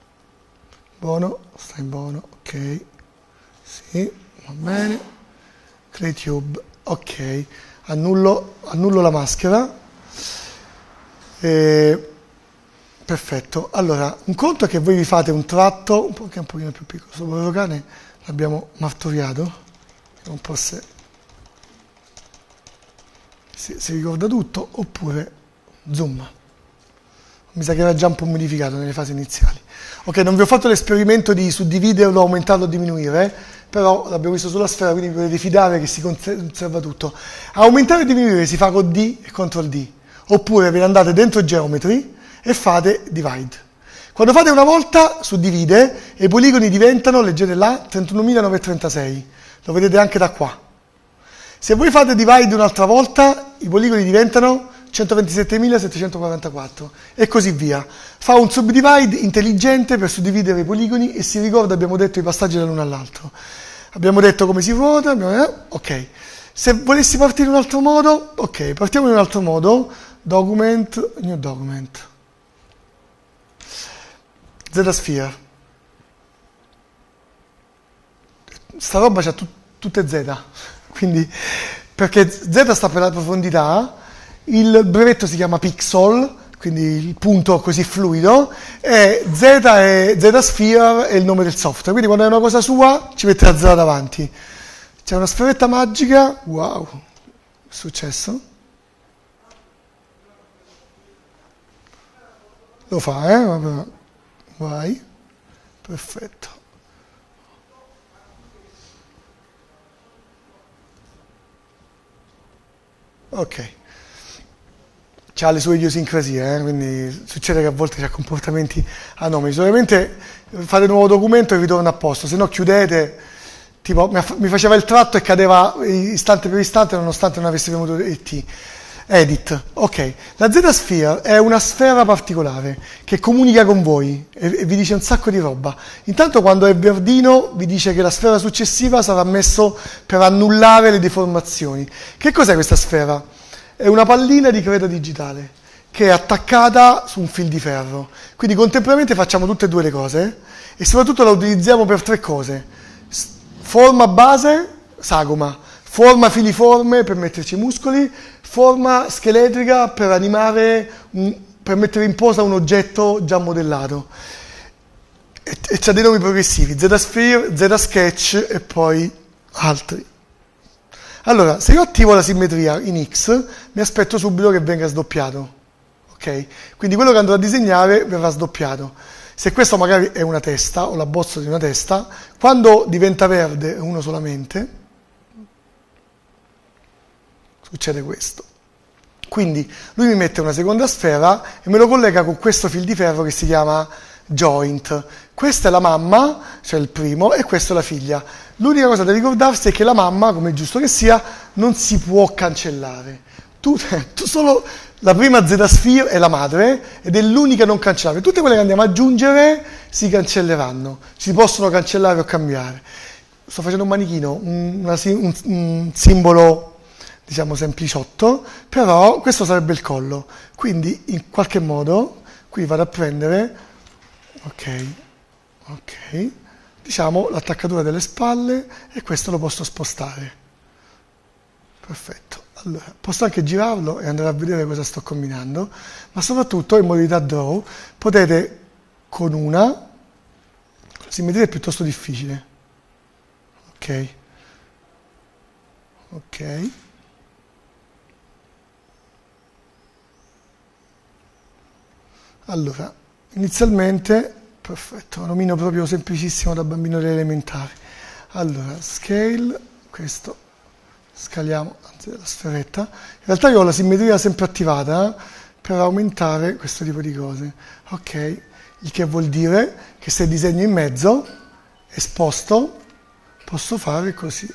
Buono, stai buono, ok, sì, va bene, Clay Tube, ok, annullo, annullo la maschera, e... perfetto. Allora, un conto è che voi vi fate un tratto, un po' che è un pochino più piccolo, questo povero cane l'abbiamo martoriato, non po' se si, si ricorda tutto, oppure zoom. Mi sa che era già un po' modificato nelle fasi iniziali. Ok, non vi ho fatto l'esperimento di suddividerlo, aumentarlo o diminuire, però l'abbiamo visto sulla sfera, quindi vi potete fidare che si conserva tutto. Aumentare e diminuire si fa con D e control D, oppure ve ne andate dentro Geometry e fate Divide. Quando fate una volta suddivide e i poligoni diventano, leggete là, trentunomilanovecentotrentasei, lo vedete anche da qua. Se voi fate Divide un'altra volta, i poligoni diventano centoventisettemilasettecentoquarantaquattro e così via. Fa un subdivide intelligente per suddividere i poligoni e si ricorda, abbiamo detto, i passaggi dall'uno all'altro. Abbiamo detto come si ruota, abbiamo... eh, ok. Se volessi partire in un altro modo, ok, partiamo in un altro modo, document, new document, Z-Sphere. Sta roba c'ha tut- tutte Z, quindi perché Z sta per la profondità, il brevetto si chiama Pixel, quindi il punto così fluido, e Z è Z-Sphere è il nome del software, quindi quando è una cosa sua ci mette la zero davanti. C'è una sferetta magica, wow, che è successo? Lo fa, eh? Vabbè. Vai, perfetto. Ok. C'ha le sue idiosincrasie, eh? Quindi succede che a volte c'ha comportamenti anomali. Solamente fate un nuovo documento e ritorna a posto, se no chiudete, tipo mi faceva il tratto e cadeva istante per istante nonostante non avesse venuto E T. Edit, ok. La Z-Sphere è una sfera particolare che comunica con voi e, e vi dice un sacco di roba. Intanto quando è verdino vi dice che la sfera successiva sarà messo per annullare le deformazioni. Che cos'è questa sfera? È una pallina di creta digitale che è attaccata su un fil di ferro. Quindi contemporaneamente facciamo tutte e due le cose e soprattutto la utilizziamo per tre cose. Forma base, sagoma. Forma filiforme per metterci i muscoli, forma scheletrica per animare, un, per mettere in posa un oggetto già modellato. E, e c'ha dei nomi progressivi, Z-Sphere, Z-Sketch e poi altri. Allora, se io attivo la simmetria in X, mi aspetto subito che venga sdoppiato. Ok? Quindi quello che andrò a disegnare verrà sdoppiato. Se questo magari è una testa, o la bozza di una testa, quando diventa verde uno solamente, succede questo. Quindi lui mi mette una seconda sfera e me lo collega con questo fil di ferro che si chiama joint. Questa è la mamma, cioè il primo, e questa è la figlia. L'unica cosa da ricordarsi è che la mamma, come è giusto che sia, non si può cancellare. Tu, tu solo la prima Z-Sphere è la madre ed è l'unica non cancellabile. Tutte quelle che andiamo ad aggiungere si cancelleranno, si possono cancellare o cambiare. Sto facendo un manichino, un, una, un, un simbolo diciamo sempliciotto, però questo sarebbe il collo, quindi in qualche modo qui vado a prendere, ok, ok, diciamo l'attaccatura delle spalle e questo lo posso spostare, perfetto. Allora, posso anche girarlo e andare a vedere cosa sto combinando, ma soprattutto in modalità draw potete con una, la simmetria è piuttosto difficile, ok, ok, allora, inizialmente, perfetto, nomino proprio semplicissimo da bambino delle elementari. Allora, scale, questo, scaliamo, anzi la sferetta. In realtà io ho la simmetria sempre attivata eh, per aumentare questo tipo di cose. Ok, il che vuol dire che se disegno in mezzo, esposto, posso fare così.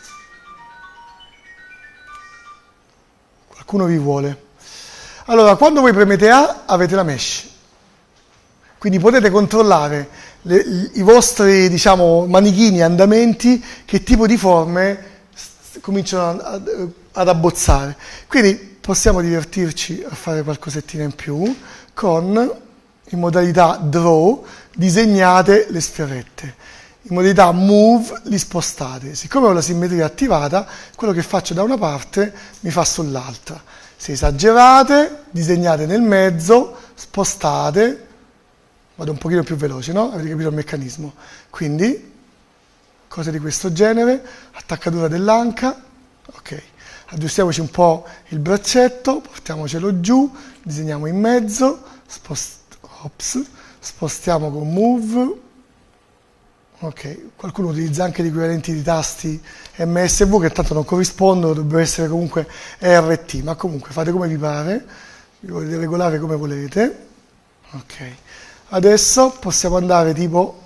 Qualcuno vi vuole. Allora, quando voi premete A, avete la mesh. Quindi potete controllare le, i vostri, diciamo, manichini, andamenti, che tipo di forme st- cominciano ad, ad abbozzare. Quindi possiamo divertirci a fare qualcosettina in più con, in modalità draw, disegnate le sferette. In modalità move li spostate. Siccome ho la simmetria attivata, quello che faccio da una parte mi fa sull'altra. Se esagerate, disegnate nel mezzo, spostate, vado un pochino più veloce, no? Avete capito il meccanismo? Quindi, cose di questo genere, attaccatura dell'anca, ok, aggiustiamoci un po' il braccetto, portiamocelo giù, disegniamo in mezzo, spost- ops, spostiamo con move, ok, qualcuno utilizza anche gli equivalenti di tasti M S V che tanto non corrispondono, dovrebbero essere comunque R T, ma comunque fate come vi pare, vi volete regolare come volete, ok. Adesso possiamo andare tipo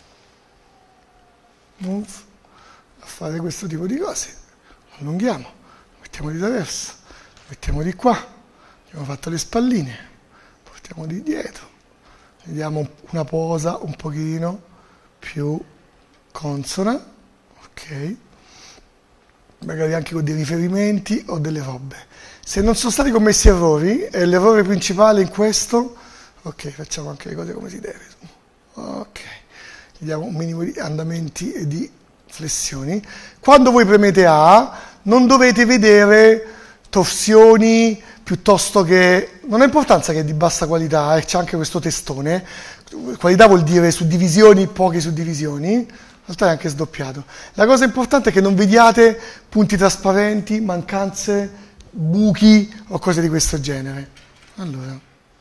move, a fare questo tipo di cose. Allunghiamo, mettiamo di traverso, mettiamo di qua, abbiamo fatto le spalline, portiamo di dietro, vediamo una posa un pochino più consona, ok? Magari anche con dei riferimenti o delle robe. Se non sono stati commessi errori, è l'errore principale in questo. Ok, facciamo anche le cose come si deve. Ok, gli diamo un minimo di andamenti e di flessioni. Quando voi premete A, non dovete vedere torsioni piuttosto che... Non ha importanza che è di bassa qualità, eh, c'è anche questo testone. Qualità vuol dire suddivisioni, poche suddivisioni, in realtà è anche sdoppiato. La cosa importante è che non vediate punti trasparenti, mancanze, buchi o cose di questo genere. Allora,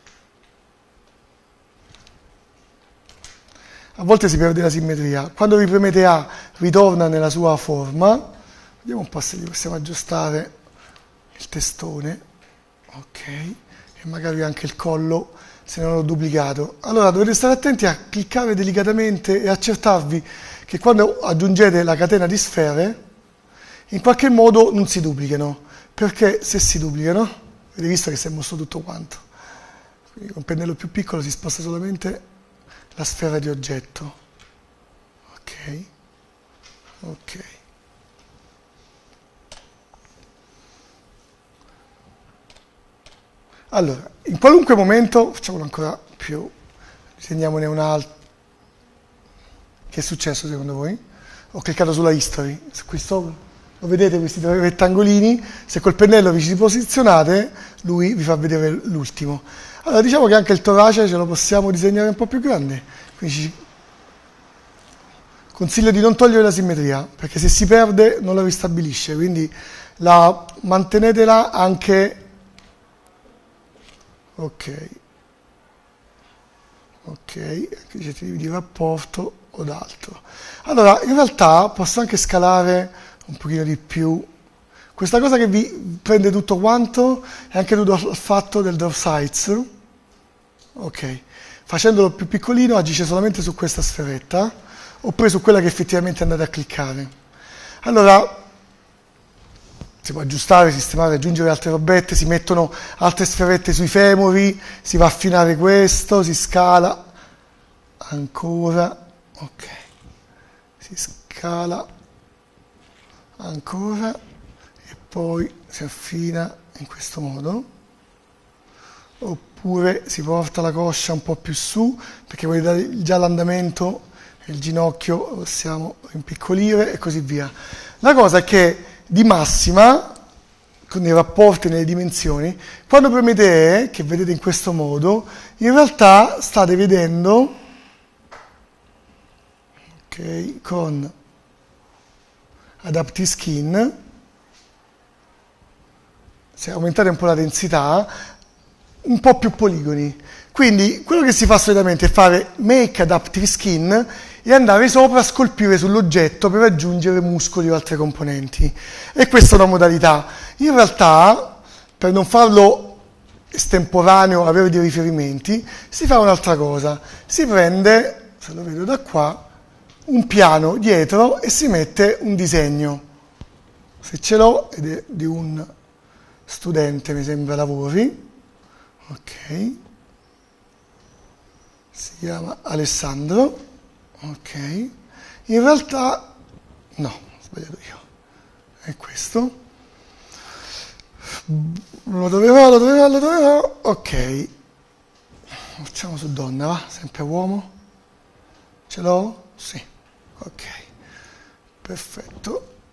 a volte si perde la simmetria. Quando vi premete A, ritorna nella sua forma. Vediamo un po' se gli possiamo aggiustare il testone. Ok, e magari anche il collo se non l'ho duplicato. Allora dovete stare attenti a cliccare delicatamente e accertarvi che quando aggiungete la catena di sfere in qualche modo non si duplichino, perché se si duplicano, avete visto che si è mosso tutto quanto, quindi con un pennello più piccolo si sposta solamente la sfera di oggetto. Ok, ok. Allora, in qualunque momento, facciamolo ancora più, disegniamone un altro. Che è successo secondo voi? Ho cliccato sulla history, qui sopra, lo vedete questi tre rettangolini? Se col pennello vi ci posizionate, lui vi fa vedere l'ultimo. Allora, diciamo che anche il torace ce lo possiamo disegnare un po' più grande, quindi ci... consiglio di non togliere la simmetria, perché se si perde non la ristabilisce, quindi la mantenetela anche... Ok, ok, anche cerchiamo di rapporto o d'altro. Allora, in realtà posso anche scalare un pochino di più. Questa cosa che vi prende tutto quanto è anche dovuto al fatto del draw size. Ok, facendolo più piccolino agisce solamente su questa sferetta, oppure su quella che effettivamente andate a cliccare. Allora, si può aggiustare, sistemare, aggiungere altre robette, si mettono altre sferette sui femori, si va a affinare questo, si scala, ancora, ok, si scala, ancora, e poi si affina in questo modo, oppure si porta la coscia un po' più su, perché vuoi dare già l'andamento, il ginocchio lo possiamo rimpiccolire e così via. La cosa è che di massima, con i rapporti nelle dimensioni, quando premete E, che vedete in questo modo, in realtà state vedendo, ok, con Adaptive Skin, se aumentate un po' la densità, un po' più poligoni. Quindi quello che si fa solitamente è fare Make Adaptive Skin e andare sopra a scolpire sull'oggetto per aggiungere muscoli o altre componenti. E questa è una modalità. In realtà, per non farlo estemporaneo, avere dei riferimenti, si fa un'altra cosa. Si prende, se lo vedo da qua, un piano dietro e si mette un disegno. Se ce l'ho, ed è di un studente, mi sembra, lavori. Ok. Si chiama Alessandro. Ok, in realtà no, ho sbagliato io, è questo, lo dovrò, lo dovrò, lo dovrò, ok, facciamo su donna, va, sempre uomo, ce l'ho? Sì, ok, perfetto,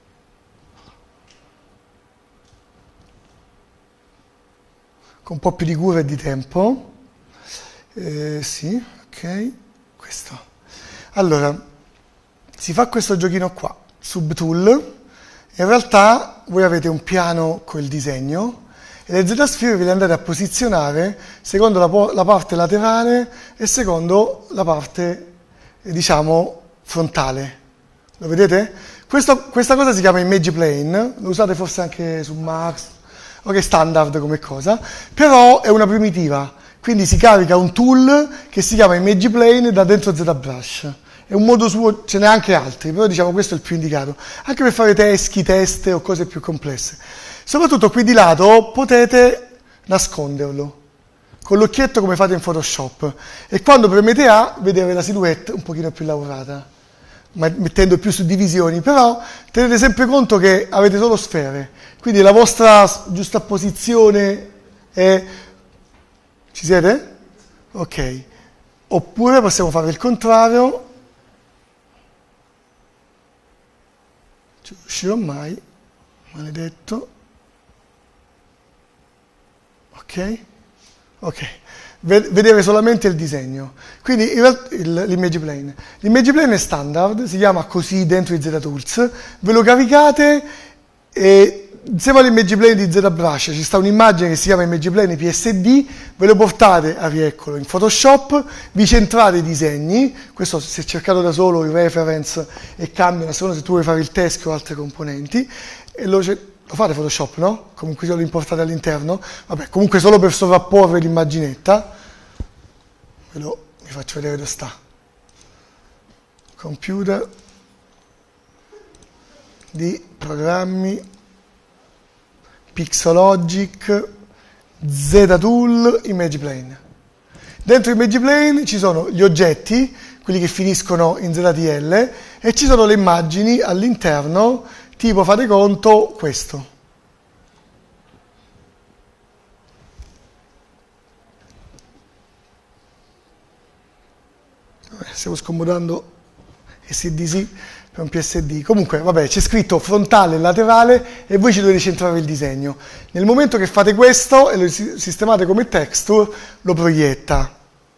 con un po' più di cura e di tempo, eh, sì, ok, questo. Allora, si fa questo giochino qua, Subtool, in realtà voi avete un piano con il disegno e le Z-sphere ve le andate a posizionare secondo la, po- la parte laterale e secondo la parte, eh, diciamo, frontale. Lo vedete? Questo, questa cosa si chiama Image Plane, lo usate forse anche su Max, ok, standard come cosa, però è una primitiva. Quindi si carica un tool che si chiama Image Plane da dentro ZBrush. È un modo suo, ce n'è anche altri, però diciamo questo è il più indicato, anche per fare teschi, teste o cose più complesse. Soprattutto qui di lato potete nasconderlo, con l'occhietto come fate in Photoshop, e quando premete A vedere la silhouette un pochino più lavorata, mettendo più suddivisioni, però tenete sempre conto che avete solo sfere, quindi la vostra giusta posizione è... Ci siete? Ok. Oppure possiamo fare il contrario. ci riuscirò mai, maledetto. Ok? Ok. Vedere solamente il disegno. Quindi l'image plane. L'image plane è standard, si chiama così dentro i ZTools, ve lo caricate e insieme all'image plane di ZBrush ci sta un'immagine che si chiama image plane P S D, ve lo portate a rieccolo in Photoshop, vi centrate i disegni, questo si è cercato da solo i reference e cambiano a seconda se tu vuoi fare il teschio o altre componenti, e lo, lo fate Photoshop, no? Comunque se lo importate all'interno, vabbè, comunque solo per sovrapporre l'immaginetta, ve lo, vi faccio vedere dove sta. Computer di programmi Pixologic, ZTool, Image Plane. Dentro Image Plane ci sono gli oggetti, quelli che finiscono in Z T L, e ci sono le immagini all'interno, tipo fate conto questo. Stiamo scomodando S D C per un P S D. Comunque, vabbè, c'è scritto frontale e laterale e voi ci dovete centrare il disegno. Nel momento che fate questo e lo sistemate come texture, lo proietta.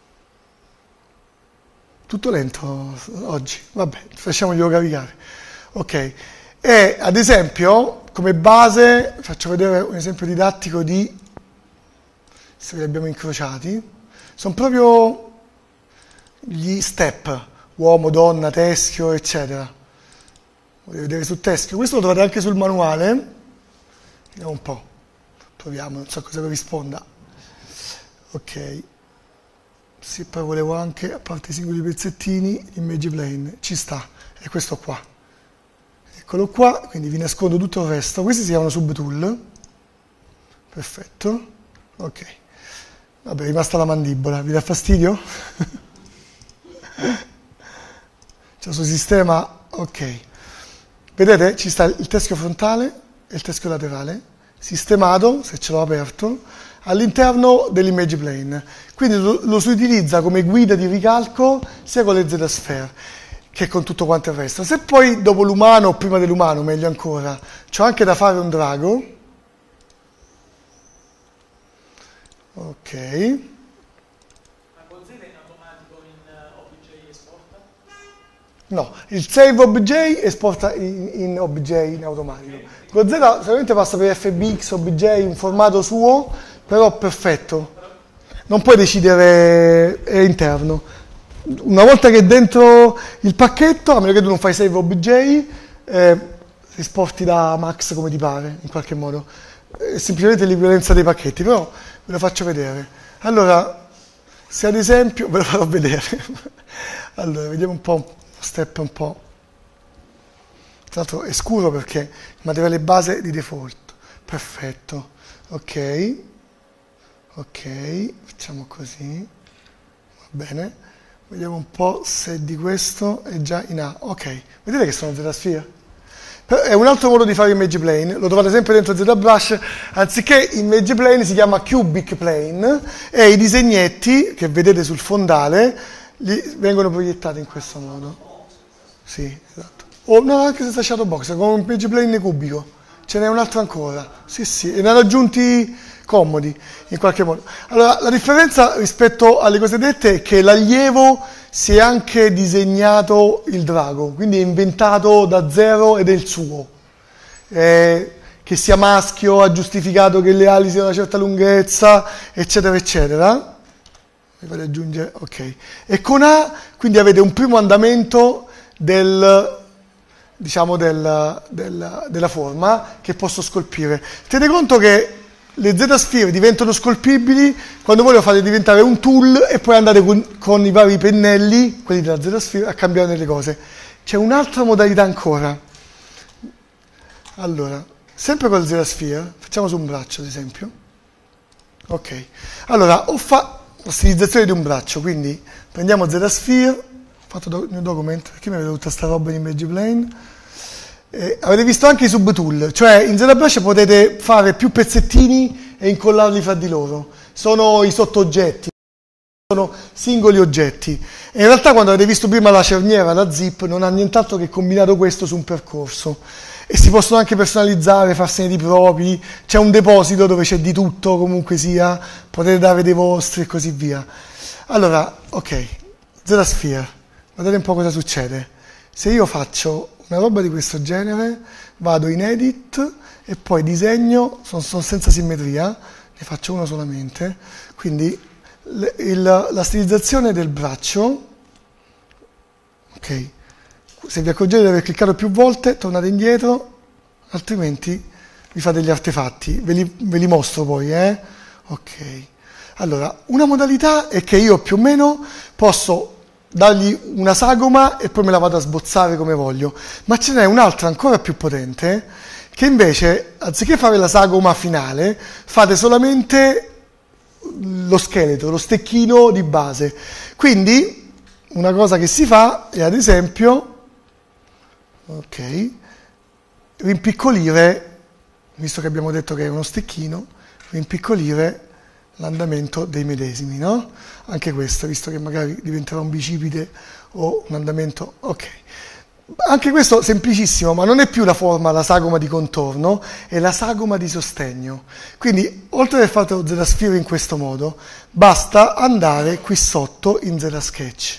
Tutto lento oggi. Vabbè, facciamoglielo caricare. Ok. E ad esempio, come base, faccio vedere un esempio didattico di, se li abbiamo incrociati, sono proprio gli step, uomo, donna, teschio, eccetera. Volete vedere sul teschio? Questo lo trovate anche sul manuale. Vediamo un po'. Proviamo, non so cosa vi risponda. Ok. Sì, poi volevo anche, a parte i singoli pezzettini, l'image plane. Ci sta. È questo qua. Eccolo qua, quindi vi nascondo tutto il resto. Questi si chiamano subtool. Perfetto. Ok. Vabbè, è rimasta la mandibola. Vi dà fastidio? C'è il suo sistema. Ok. Vedete? Ci sta il teschio frontale e il teschio laterale, sistemato, se ce l'ho aperto, all'interno dell'image plane. Quindi lo, lo si utilizza come guida di ricalco sia con le Z-sphere che con tutto quanto il resto. Se poi dopo l'umano o prima dell'umano, meglio ancora, c'ho anche da fare un drago. Ok. Ma con Z è in automatico in O B J esporta? No, il save O B J esporta in, in O B J in automatico. Con Z solamente passa per F B X, O B J, un formato suo, però perfetto. Non puoi decidere, è interno. Una volta che è dentro il pacchetto, a meno che tu non fai save O B J, eh, esporti da Max come ti pare, in qualche modo. È semplicemente l'equivalenza dei pacchetti, però ve lo faccio vedere. Allora, se ad esempio, ve lo farò vedere. Allora, vediamo un po'. Step un po', tra l'altro è scuro perché il materiale base di default, perfetto, ok, ok, facciamo così, va bene, vediamo un po' se di questo è già in A, ok, vedete che sono Z-sphere? È un altro modo di fare image plane, lo trovate sempre dentro ZBrush, anziché image plane si chiama cubic plane e i disegnetti che vedete sul fondale li vengono proiettati in questo modo. Sì, esatto. O no, anche senza shadow box, con un image plane cubico. Ce n'è un altro ancora. Sì, sì, e ne hanno aggiunti comodi, in qualche modo. Allora, la differenza rispetto alle cose dette è che l'allievo si è anche disegnato il drago, quindi è inventato da zero ed è il suo. Eh, che sia maschio, ha giustificato che le ali siano una certa lunghezza, eccetera, eccetera. Mi fate aggiungere, ok. E con A, quindi avete un primo andamento del, diciamo del, del, della forma che posso scolpire. Tenete conto che le Z-sphere diventano scolpibili quando voi lo fate diventare un tool e poi andate con, con i vari pennelli, quelli della Z-sphere, a cambiare le cose. C'è un'altra modalità ancora. Allora, sempre con la Z-sphere, facciamo su un braccio ad esempio. Ok. Allora, ho fatto la stilizzazione di un braccio, quindi prendiamo Z-sphere, fatto do, new document, perché mi avete tutta sta roba in image plane. Eh, avete visto anche i subtool, cioè in ZBrush potete fare più pezzettini e incollarli fra di loro. Sono i sottooggetti, sono singoli oggetti. E in realtà quando avete visto prima la cerniera, la zip, non ha nient'altro che combinato questo su un percorso. e si possono anche personalizzare, farsene di propri, c'è un deposito dove c'è di tutto, comunque sia, potete dare dei vostri e così via. Allora, ok, Zetasphere, guardate un po' cosa succede. Se io faccio una roba di questo genere, vado in Edit e poi disegno, sono, sono senza simmetria, ne faccio uno solamente, quindi l- il, la stilizzazione del braccio, ok, se vi accorgete di aver cliccato più volte, tornate indietro, altrimenti vi fate gli artefatti, ve li, ve li mostro poi, eh? Ok, allora, una modalità è che io più o meno posso dargli una sagoma e poi me la vado a sbozzare come voglio, ma ce n'è un'altra ancora più potente che invece, anziché fare la sagoma finale, fate solamente lo scheletro, lo stecchino di base. Quindi una cosa che si fa è ad esempio, ok, rimpiccolire, visto che abbiamo detto che è uno stecchino, rimpiccolire l'andamento dei medesimi, no? Anche questo, visto che magari diventerà un bicipite o un andamento, ok. Anche questo semplicissimo, ma non è più la forma, la sagoma di contorno, è la sagoma di sostegno. Quindi, oltre ad aver fatto Zetasphere in questo modo, basta andare qui sotto in Zetasketch.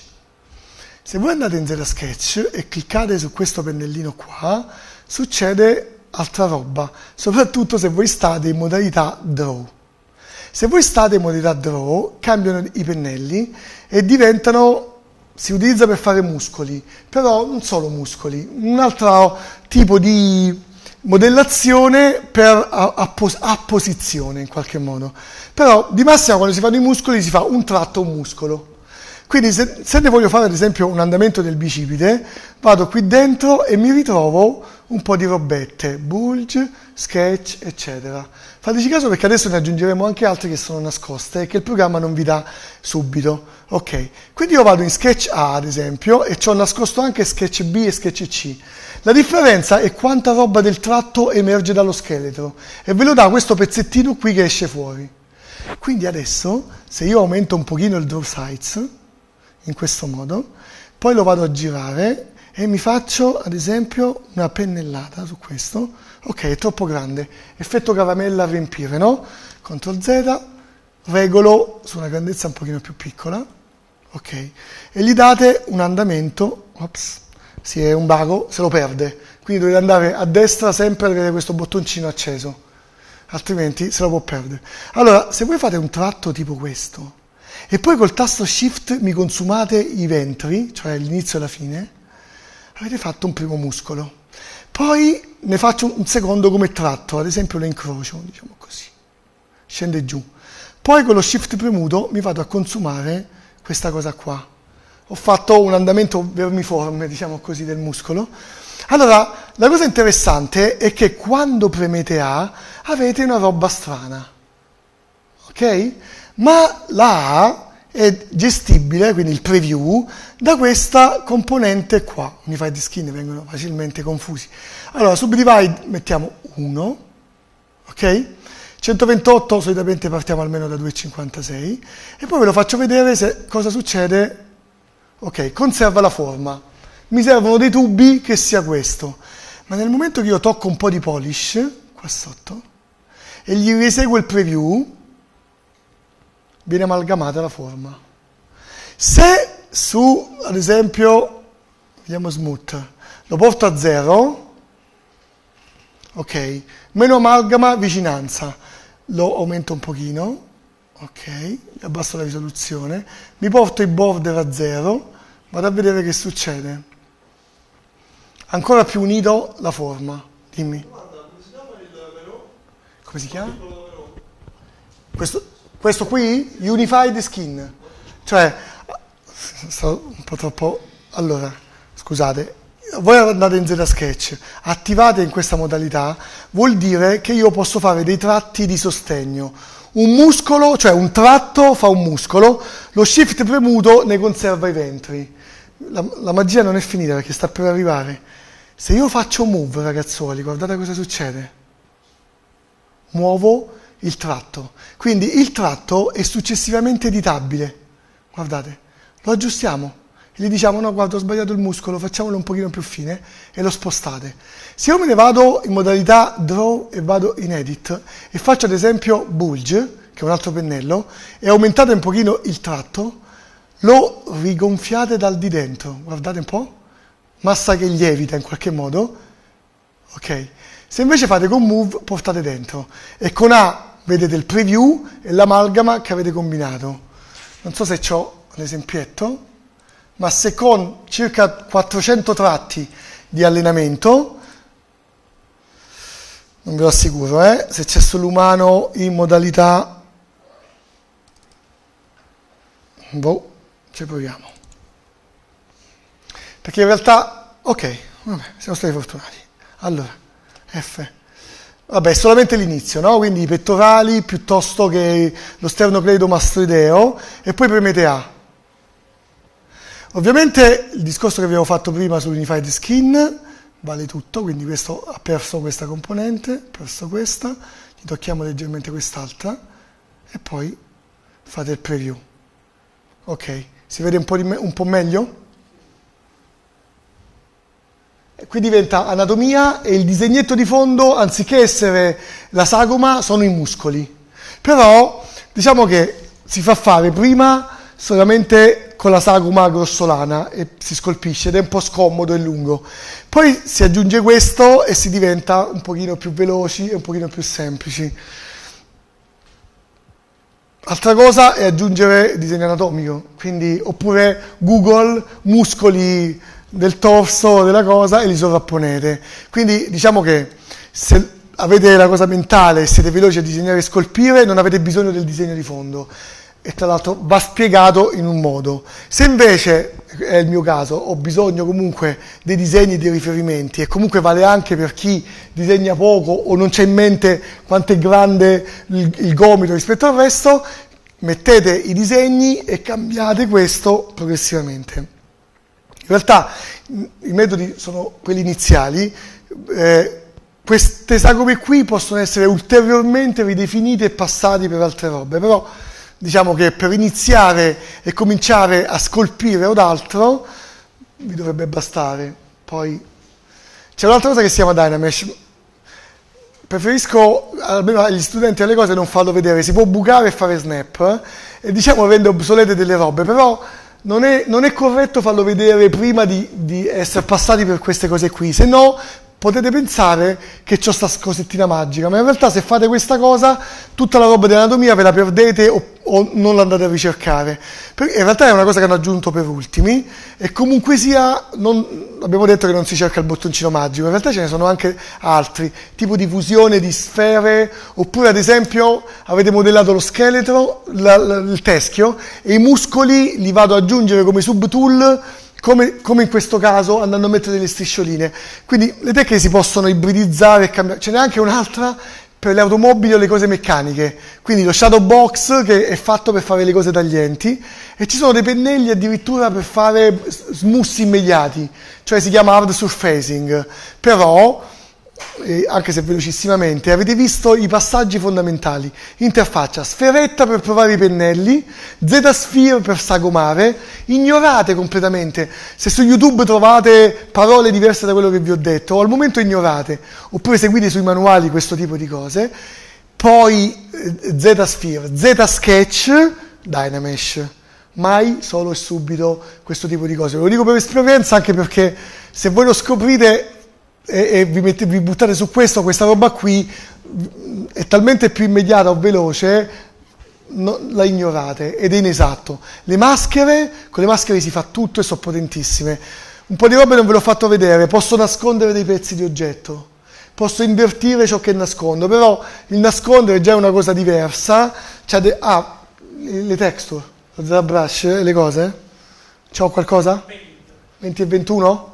Se voi andate in Zetasketch e cliccate su questo pennellino qua, succede altra roba, soprattutto se voi state in modalità Draw. Se voi state in modalità Draw, cambiano i pennelli e diventano, si utilizza per fare muscoli, però non solo muscoli, un altro tipo di modellazione per appos- apposizione in qualche modo. Però di massima quando si fanno i muscoli si fa un tratto, un muscolo. Quindi se, se ne voglio fare ad esempio un andamento del bicipite, vado qui dentro e mi ritrovo un po' di robette, bulge, sketch, eccetera. Fateci caso perché adesso ne aggiungeremo anche altre che sono nascoste e che il programma non vi dà subito. Ok, quindi io vado in Sketch A ad esempio e ci ho nascosto anche Sketch B e Sketch C. La differenza è quanta roba del tratto emerge dallo scheletro e ve lo dà questo pezzettino qui che esce fuori. Quindi adesso, se io aumento un pochino il draw size, in questo modo, poi lo vado a girare e mi faccio ad esempio una pennellata su questo. Ok, è troppo grande, effetto caramella a riempire, no? control Z, regolo su una grandezza un pochino più piccola, ok, e gli date un andamento, ops, sì, è un bago, se lo perde, quindi dovete andare a destra sempre ad avere questo bottoncino acceso, altrimenti se lo può perdere. Allora, se voi fate un tratto tipo questo, e poi col tasto Shift mi consumate i ventri, cioè l'inizio e la fine, avete fatto un primo muscolo. Poi ne faccio un secondo come tratto, ad esempio lo incrocio, diciamo così, scende giù. Poi con lo Shift premuto mi vado a consumare questa cosa qua. Ho fatto un andamento vermiforme, diciamo così, del muscolo. Allora, la cosa interessante è che quando premete A avete una roba strana, ok? Ma la A è gestibile, quindi il preview, da questa componente qua. Unified Skin vengono facilmente confusi. Allora, subdivide mettiamo uno, ok? centoventotto solitamente partiamo almeno da due virgola cinquantasei e poi ve lo faccio vedere se, cosa succede. Ok, conserva la forma. Mi servono dei tubi che sia questo. Ma nel momento che io tocco un po' di polish, qua sotto, e gli rieseguo il preview, viene amalgamata la forma. Se su, ad esempio, vediamo smooth, lo porto a zero, ok, meno amalgama, vicinanza, lo aumento un pochino, ok, abbasso la risoluzione, mi porto i border a zero, vado a vedere che succede. Ancora più unito la forma, dimmi. Come si chiama? Questo, questo qui? Unified Skin. Cioè, sto un po' troppo... Allora, scusate, voi andate in Zetasketch, attivate in questa modalità, vuol dire che io posso fare dei tratti di sostegno. Un muscolo, cioè un tratto fa un muscolo, lo Shift premuto ne conserva i ventri. La, la magia non è finita perché sta per arrivare. Se io faccio move, ragazzuoli, guardate cosa succede. Muovo il tratto. Quindi il tratto è successivamente editabile. Guardate, lo aggiustiamo. E gli diciamo, no, guarda, ho sbagliato il muscolo, facciamolo un pochino più fine, e lo spostate. Se io me ne vado in modalità Draw e vado in Edit, e faccio ad esempio Bulge, che è un altro pennello, e aumentate un pochino il tratto, lo rigonfiate dal di dentro, guardate un po', massa che lievita in qualche modo, ok? Se invece fate con Move, portate dentro, e con A vedete il preview e l'amalgama che avete combinato. Non so se c'ho l'esempietto, ma se con circa quattrocento tratti di allenamento, non ve lo assicuro, eh, se c'è solo umano in modalità, boh, ci proviamo. Perché in realtà, ok, vabbè, siamo stati fortunati. Allora, F. Vabbè, solamente l'inizio, no? Quindi i pettorali piuttosto che lo sternocleidomastoideo, e poi premete A. Ovviamente il discorso che abbiamo fatto prima sull'Unified Skin vale tutto, quindi questo ha perso questa componente, ha perso questa, gli tocchiamo leggermente quest'altra e poi fate il preview. Ok, si vede un po', di me- un po' meglio? E qui diventa anatomia e il disegnetto di fondo, anziché essere la sagoma, sono i muscoli. Però diciamo che si fa fare prima solamente con la sagoma grossolana e si scolpisce ed è un po' scomodo e lungo. Poi si aggiunge questo e si diventa un pochino più veloci e un pochino più semplici. Altra cosa è aggiungere disegno anatomico, quindi oppure Google muscoli del torso della cosa e li sovrapponete. Quindi diciamo che se avete la cosa mentale e siete veloci a disegnare e scolpire, non avete bisogno del disegno di fondo. E tra l'altro va spiegato in un modo. Se invece, è il mio caso, ho bisogno comunque dei disegni e dei riferimenti, e comunque vale anche per chi disegna poco o non c'è in mente quanto è grande il, il gomito rispetto al resto, mettete i disegni e cambiate questo progressivamente. In realtà i metodi sono quelli iniziali, eh, queste sagome qui possono essere ulteriormente ridefinite e passati per altre robe, però diciamo che per iniziare e cominciare a scolpire o d'altro vi dovrebbe bastare. Poi c'è un'altra cosa che si chiama Dynamesh. Preferisco, almeno agli studenti alle cose, non farlo vedere. Si può bucare e fare snap, eh? E diciamo rende obsolete delle robe, però non è, non è corretto farlo vedere prima di, di essere passati per queste cose qui, se no potete pensare che c'ho sta cosettina magica, ma in realtà se fate questa cosa tutta la roba dell'anatomia ve la perdete o, o non la andate a ricercare. Perché in realtà è una cosa che hanno aggiunto per ultimi, e comunque sia, non, abbiamo detto che non si cerca il bottoncino magico, in realtà ce ne sono anche altri, tipo di fusione di sfere, oppure ad esempio avete modellato lo scheletro, la, la, il teschio, e i muscoli li vado ad aggiungere come subtool, Come, come in questo caso, andando a mettere delle striscioline. Quindi le tecniche si possono ibridizzare e cambiare. Ce n'è anche un'altra per le automobili o le cose meccaniche. Quindi lo shadow box, che è fatto per fare le cose taglienti, e ci sono dei pennelli addirittura per fare smussi immediati, cioè si chiama hard surfacing. Però, eh, anche se velocissimamente, avete visto i passaggi fondamentali: interfaccia, sferetta per provare i pennelli, Z-sphere per sagomare. Ignorate completamente. Se su YouTube trovate parole diverse da quello che vi ho detto, al momento ignorate, oppure seguite sui manuali questo tipo di cose. Poi eh, Z-sphere, Z-sketch, Dynamesh. Mai solo e subito questo tipo di cose. Ve lo dico per esperienza, anche perché se voi lo scoprite e, e vi, mette, vi buttate su questo, questa roba qui è talmente più immediata o veloce, no, la ignorate ed è inesatto. Le maschere, con le maschere si fa tutto e sono potentissime. Un po' di robe non ve l'ho fatto vedere. Posso nascondere dei pezzi di oggetto, posso invertire ciò che nascondo, però il nascondere già è una cosa diversa. C'ha de- ah, le texture, lo ZBrush, le cose? C'ho qualcosa? venti e ventuno?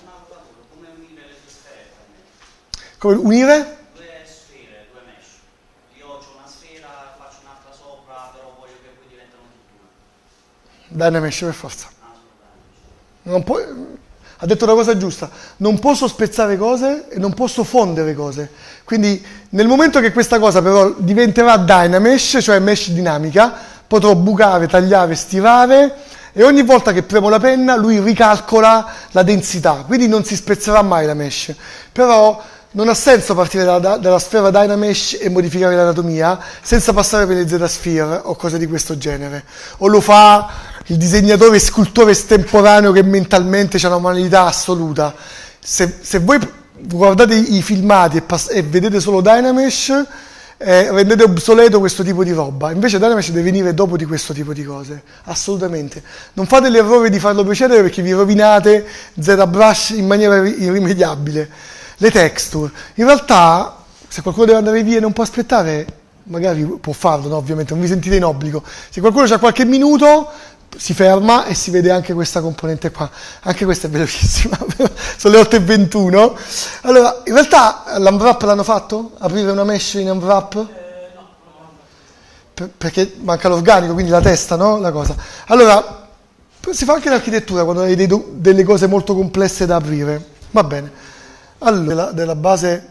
Come unire? Due sfere, due mesh. Io ho una sfera, faccio un'altra sopra, però voglio che poi diventano tutte una. Dynamesh per forza. Non può, ha detto una cosa giusta, non posso spezzare cose e non posso fondere cose. Quindi nel momento che questa cosa però diventerà Dynamesh, cioè mesh dinamica, potrò bucare, tagliare, stirare e ogni volta che premo la penna lui ricalcola la densità, quindi non si spezzerà mai la mesh. Però non ha senso partire da, da, dalla sfera Dynamesh e modificare l'anatomia senza passare per le Z-Sphere o cose di questo genere. O lo fa il disegnatore scultore estemporaneo che mentalmente ha una manualità assoluta. Se, se voi guardate i filmati e, pass- e vedete solo Dynamesh, eh, rendete obsoleto questo tipo di roba. Invece Dynamesh deve venire dopo di questo tipo di cose, assolutamente. Non fate l'errore di farlo precedere perché vi rovinate ZBrush in maniera irrimediabile. Le texture, in realtà se qualcuno deve andare via e non può aspettare, magari può farlo, no? Ovviamente non vi sentite in obbligo. Se qualcuno ha qualche minuto si ferma e si vede anche questa componente qua, anche questa è velocissima, sono le otto e ventuno. Allora, in realtà l'unwrap l'hanno fatto? Aprire una mesh in unwrap? Eh, no, Per, perché manca l'organico, quindi la testa, no? La cosa. Allora, si fa anche l'architettura quando hai dei, delle cose molto complesse da aprire, va bene. Allora, della, della base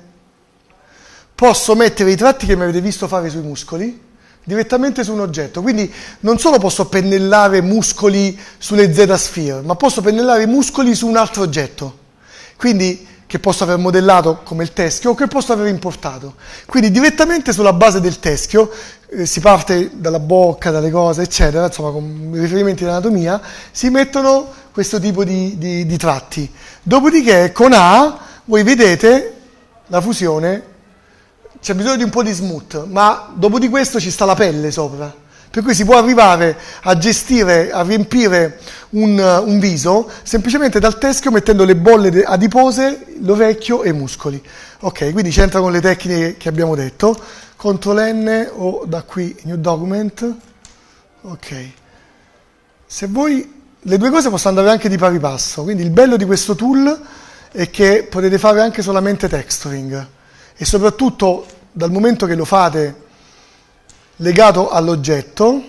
posso mettere i tratti che mi avete visto fare sui muscoli direttamente su un oggetto, quindi non solo posso pennellare muscoli sulle Z-Sphere, ma posso pennellare muscoli su un altro oggetto, quindi che posso aver modellato come il teschio o che posso aver importato. Quindi direttamente sulla base del teschio eh, si parte dalla bocca, dalle cose, eccetera, insomma con riferimenti all'anatomia, si mettono questo tipo di, di, di tratti. Dopodiché con A voi vedete la fusione, c'è bisogno di un po' di smooth, ma dopo di questo ci sta la pelle sopra, per cui si può arrivare a gestire, a riempire un, un viso semplicemente dal teschio mettendo le bolle adipose, l'orecchio e i muscoli. Ok, quindi c'entra con le tecniche che abbiamo detto. Control N o da qui New Document. Ok. Se voi, le due cose possono andare anche di pari passo, quindi il bello di questo tool è che potete fare anche solamente texturing e soprattutto dal momento che lo fate legato all'oggetto, ho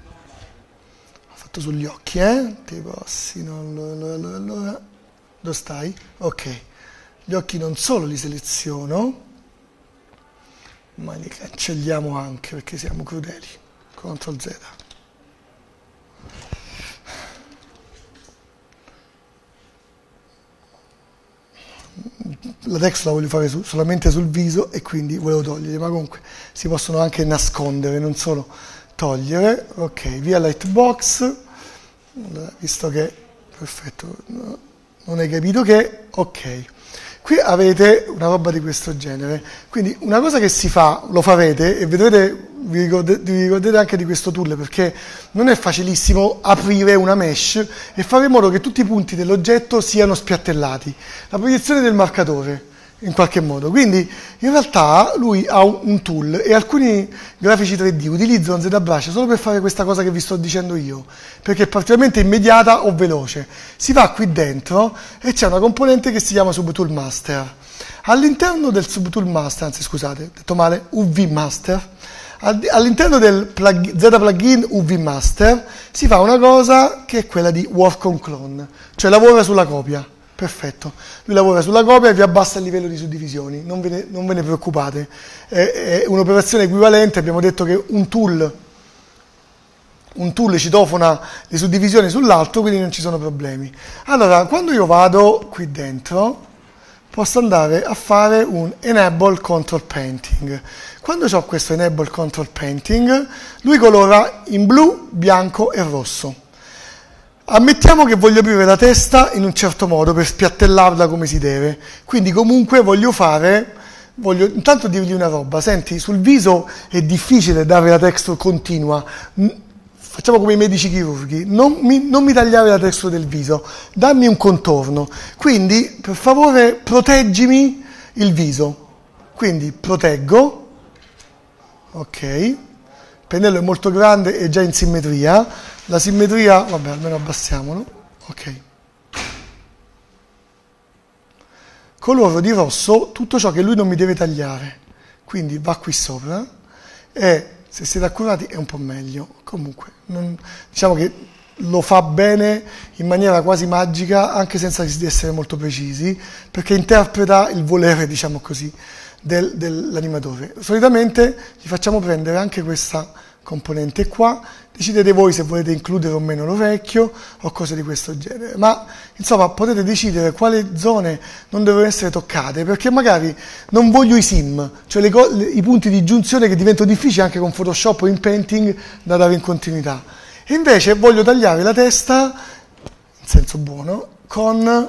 fatto sugli occhi, eh? Tipo, sì, no, allora, allora, allora, dove stai? Ok, gli occhi non solo li seleziono, ma li cancelliamo anche perché siamo crudeli. Control Z. La text la voglio fare su, solamente sul viso e quindi volevo togliere, ma comunque si possono anche nascondere, non solo togliere. Ok, via Lightbox, visto che, perfetto, no, non hai capito che, ok. Qui avete una roba di questo genere, quindi una cosa che si fa, lo farete e vedrete, vi ricordate, vi ricordate anche di questo tool perché non è facilissimo aprire una mesh e fare in modo che tutti i punti dell'oggetto siano spiattellati, la proiezione del marcatore in qualche modo, quindi in realtà lui ha un tool e alcuni grafici tre D utilizzano ZBrush solo per fare questa cosa che vi sto dicendo io, perché è particolarmente immediata o veloce. Si va qui dentro e c'è una componente che si chiama Subtool Master. All'interno del Subtool Master, anzi scusate, detto male, U V Master, all'interno del plug, Z-Plugin U V Master si fa una cosa che è quella di Work on Clone, cioè lavora sulla copia. Perfetto, lui lavora sulla copia e vi abbassa il livello di suddivisioni, non ve ne, non ve ne preoccupate, è, è un'operazione equivalente, abbiamo detto che un tool, un tool citofona le suddivisioni sull'altro, quindi non ci sono problemi. Allora, quando io vado qui dentro, posso andare a fare un Enable Control Painting. Quando ho questo Enable Control Painting, lui colora in blu, bianco e rosso. Ammettiamo che voglio aprire la testa in un certo modo per spiattellarla come si deve, quindi comunque voglio fare, voglio intanto dirgli una roba, senti, sul viso è difficile dare la texture continua, facciamo come i medici chirurghi, non mi, non mi tagliare la texture del viso, dammi un contorno, quindi per favore proteggimi il viso, quindi proteggo, ok, il pennello è molto grande e già in simmetria. La simmetria, vabbè, almeno abbassiamolo, ok. Coloro di rosso tutto ciò che lui non mi deve tagliare, quindi va qui sopra e se siete accurati è un po' meglio. Comunque, non, diciamo che lo fa bene in maniera quasi magica, anche senza di essere molto precisi, perché interpreta il volere, diciamo così, del, dell'animatore. Solitamente gli facciamo prendere anche questa componente qua, decidete voi se volete includere o meno l'orecchio o cose di questo genere, ma insomma potete decidere quali zone non devono essere toccate, perché magari non voglio i sim, cioè le co- le, i punti di giunzione che diventano difficili anche con Photoshop o in Painting da dare in continuità, e invece voglio tagliare la testa, in senso buono, con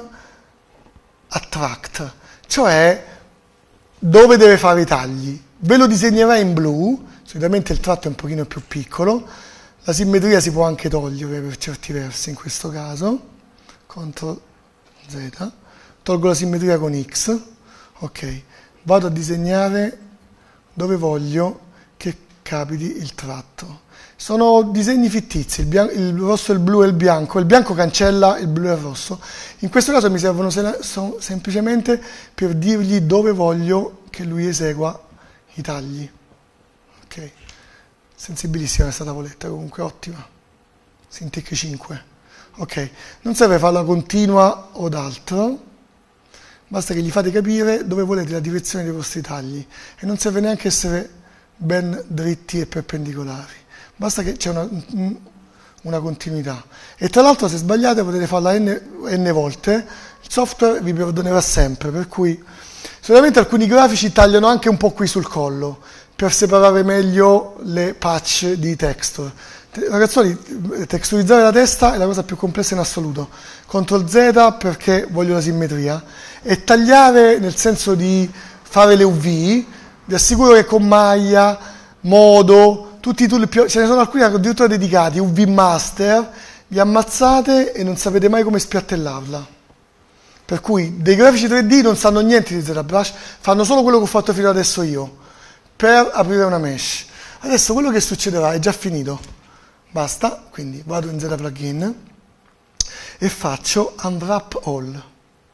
attract, cioè dove deve fare i tagli. Ve lo disegnerà in blu, solitamente il tratto è un pochino più piccolo, la simmetria si può anche togliere per certi versi in questo caso, CTRL Z, tolgo la simmetria con X, ok, vado a disegnare dove voglio che capiti il tratto. Sono disegni fittizi, il, bian- il rosso, il blu e il bianco, il bianco cancella il blu e il rosso. In questo caso mi servono se- so- semplicemente per dirgli dove voglio che lui esegua i tagli. Ok, sensibilissima questa tavoletta, comunque ottima. Cintiq cinque. Ok, non serve farla continua o d'altro, basta che gli fate capire dove volete la direzione dei vostri tagli e non serve neanche essere ben dritti e perpendicolari. Basta che c'è una, una continuità. E tra l'altro se sbagliate potete farla n, n volte, il software vi perdonerà sempre, per cui solamente alcuni grafici tagliano anche un po' qui sul collo, per separare meglio le patch di texture. Ragazzoli, texturizzare la testa è la cosa più complessa in assoluto. control Z perché voglio la simmetria, e tagliare nel senso di fare le U V, vi assicuro che con maglia, modo, tutti i tool più, ce ne sono alcuni addirittura dedicati, U V Master, vi ammazzate e non sapete mai come spiattellarla. Per cui dei grafici tre D non sanno niente di ZBrush, fanno solo quello che ho fatto fino adesso io, per aprire una mesh. Adesso quello che succederà è già finito, basta, quindi vado in Z Plugin e faccio Unwrap All.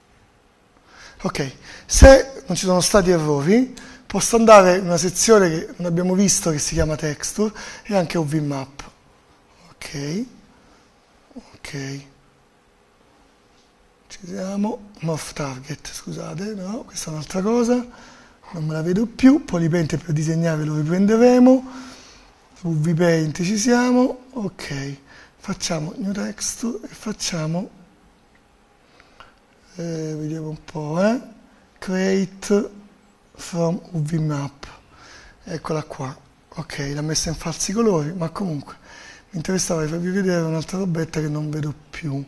Ok, se non ci sono stati errori, posso andare in una sezione che non abbiamo visto che si chiama Texture e anche U V Map. Ok, ok, ci siamo. Morph Target, scusate, no, questa è un'altra cosa, non me la vedo più. Polypaint per disegnare lo riprenderemo. U V Paint ci siamo. Ok, facciamo New Texture e facciamo, eh, vediamo un po', eh, Create from U V Map, eccola qua. Ok, l'ha messa in falsi colori, ma comunque mi interessava farvi vedere un'altra robetta che non vedo più.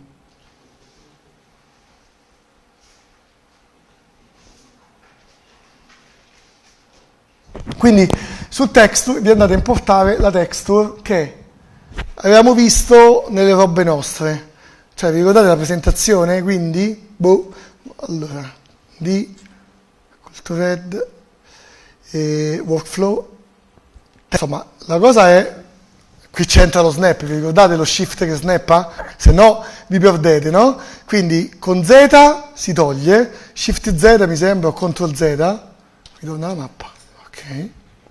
Quindi sul texture vi andate a importare la texture che avevamo visto nelle robe nostre, cioè vi ricordate la presentazione? Quindi boh, allora di thread e workflow, insomma la cosa è, qui c'entra lo snap, vi ricordate lo shift che snappa? Se no vi perdete, no? Quindi con Z si toglie, shift Z mi sembra, o control Z, ritorna la mappa, ok?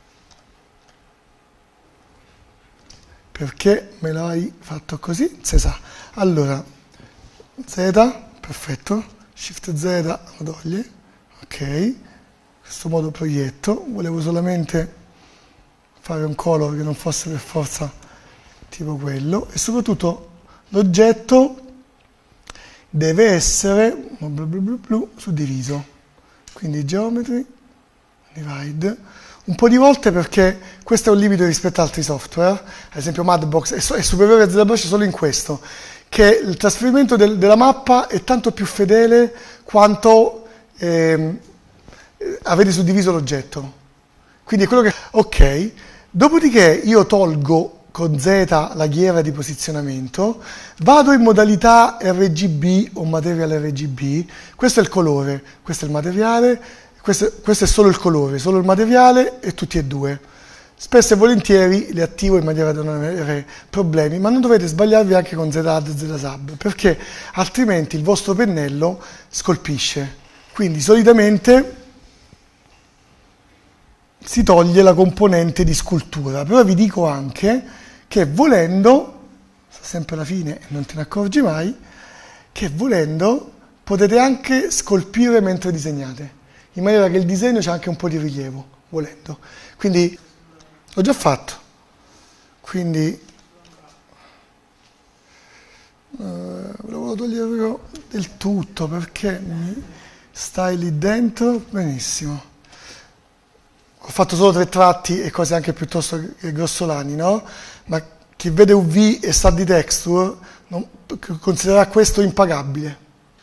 Perché me l'hai fatto così? Si sa. Allora, Z, perfetto, shift Z lo toglie, ok? Questo modo proietto, volevo solamente fare un color che non fosse per forza tipo quello, e soprattutto l'oggetto deve essere blu blu blu blu, suddiviso, quindi geometry, divide, un po' di volte perché questo è un limite rispetto ad altri software, ad esempio Madbox è, so- è superiore a ZBrush solo in questo, che il trasferimento del- della mappa è tanto più fedele quanto ehm, avete suddiviso l'oggetto. Quindi è quello che... Ok, dopodiché io tolgo con Z la ghiera di posizionamento, vado in modalità R G B o Material R G B, questo è il colore, questo è il materiale, questo, questo è solo il colore, solo il materiale e tutti e due. Spesso e volentieri li attivo in maniera da non avere problemi, ma non dovete sbagliarvi anche con Z A D, Z Sub, perché altrimenti il vostro pennello scolpisce. Quindi solitamente si toglie la componente di scultura, però vi dico anche che volendo, sta sempre alla fine e non te ne accorgi mai, che volendo potete anche scolpire mentre disegnate, in maniera che il disegno c'ha anche un po' di rilievo, volendo. Quindi l'ho già fatto, quindi eh, volevo toglierlo del tutto perché mi stai lì dentro benissimo. Ho fatto solo tre tratti e cose anche piuttosto grossolani, no? Ma chi vede U V e sa di texture non, considererà questo impagabile.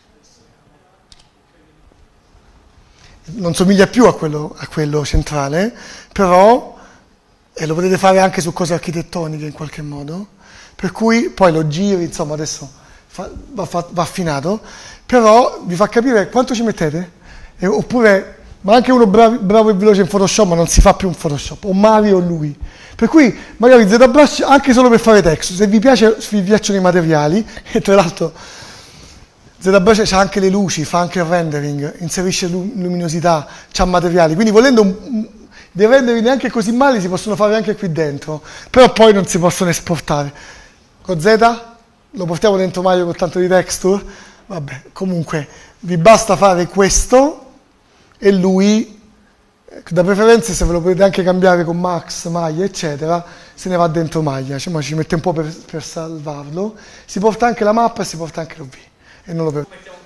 Non somiglia più a quello, a quello centrale, però, e lo potete fare anche su cose architettoniche in qualche modo, per cui poi lo giri, insomma adesso fa, va, fa, va affinato, però vi fa capire quanto ci mettete, e, oppure, ma anche uno bravo, bravo e veloce in Photoshop, ma non si fa più in Photoshop, o Mario o lui. Per cui magari ZBrush anche solo per fare texture, se vi, piace, se vi piacciono i materiali, e tra l'altro ZBrush c'ha anche le luci, fa anche il rendering, inserisce luminosità, c'ha materiali, quindi volendo un, dei rendering neanche così male si possono fare anche qui dentro, però poi non si possono esportare. Con Z lo portiamo dentro Mario con tanto di texture, vabbè, comunque vi basta fare questo e lui, da preferenza se ve lo potete anche cambiare con Max, Maglia eccetera, se ne va dentro Maglia, cioè, ci mette un po' per, per salvarlo, si porta anche la mappa e si porta anche l'O V. E non lo per...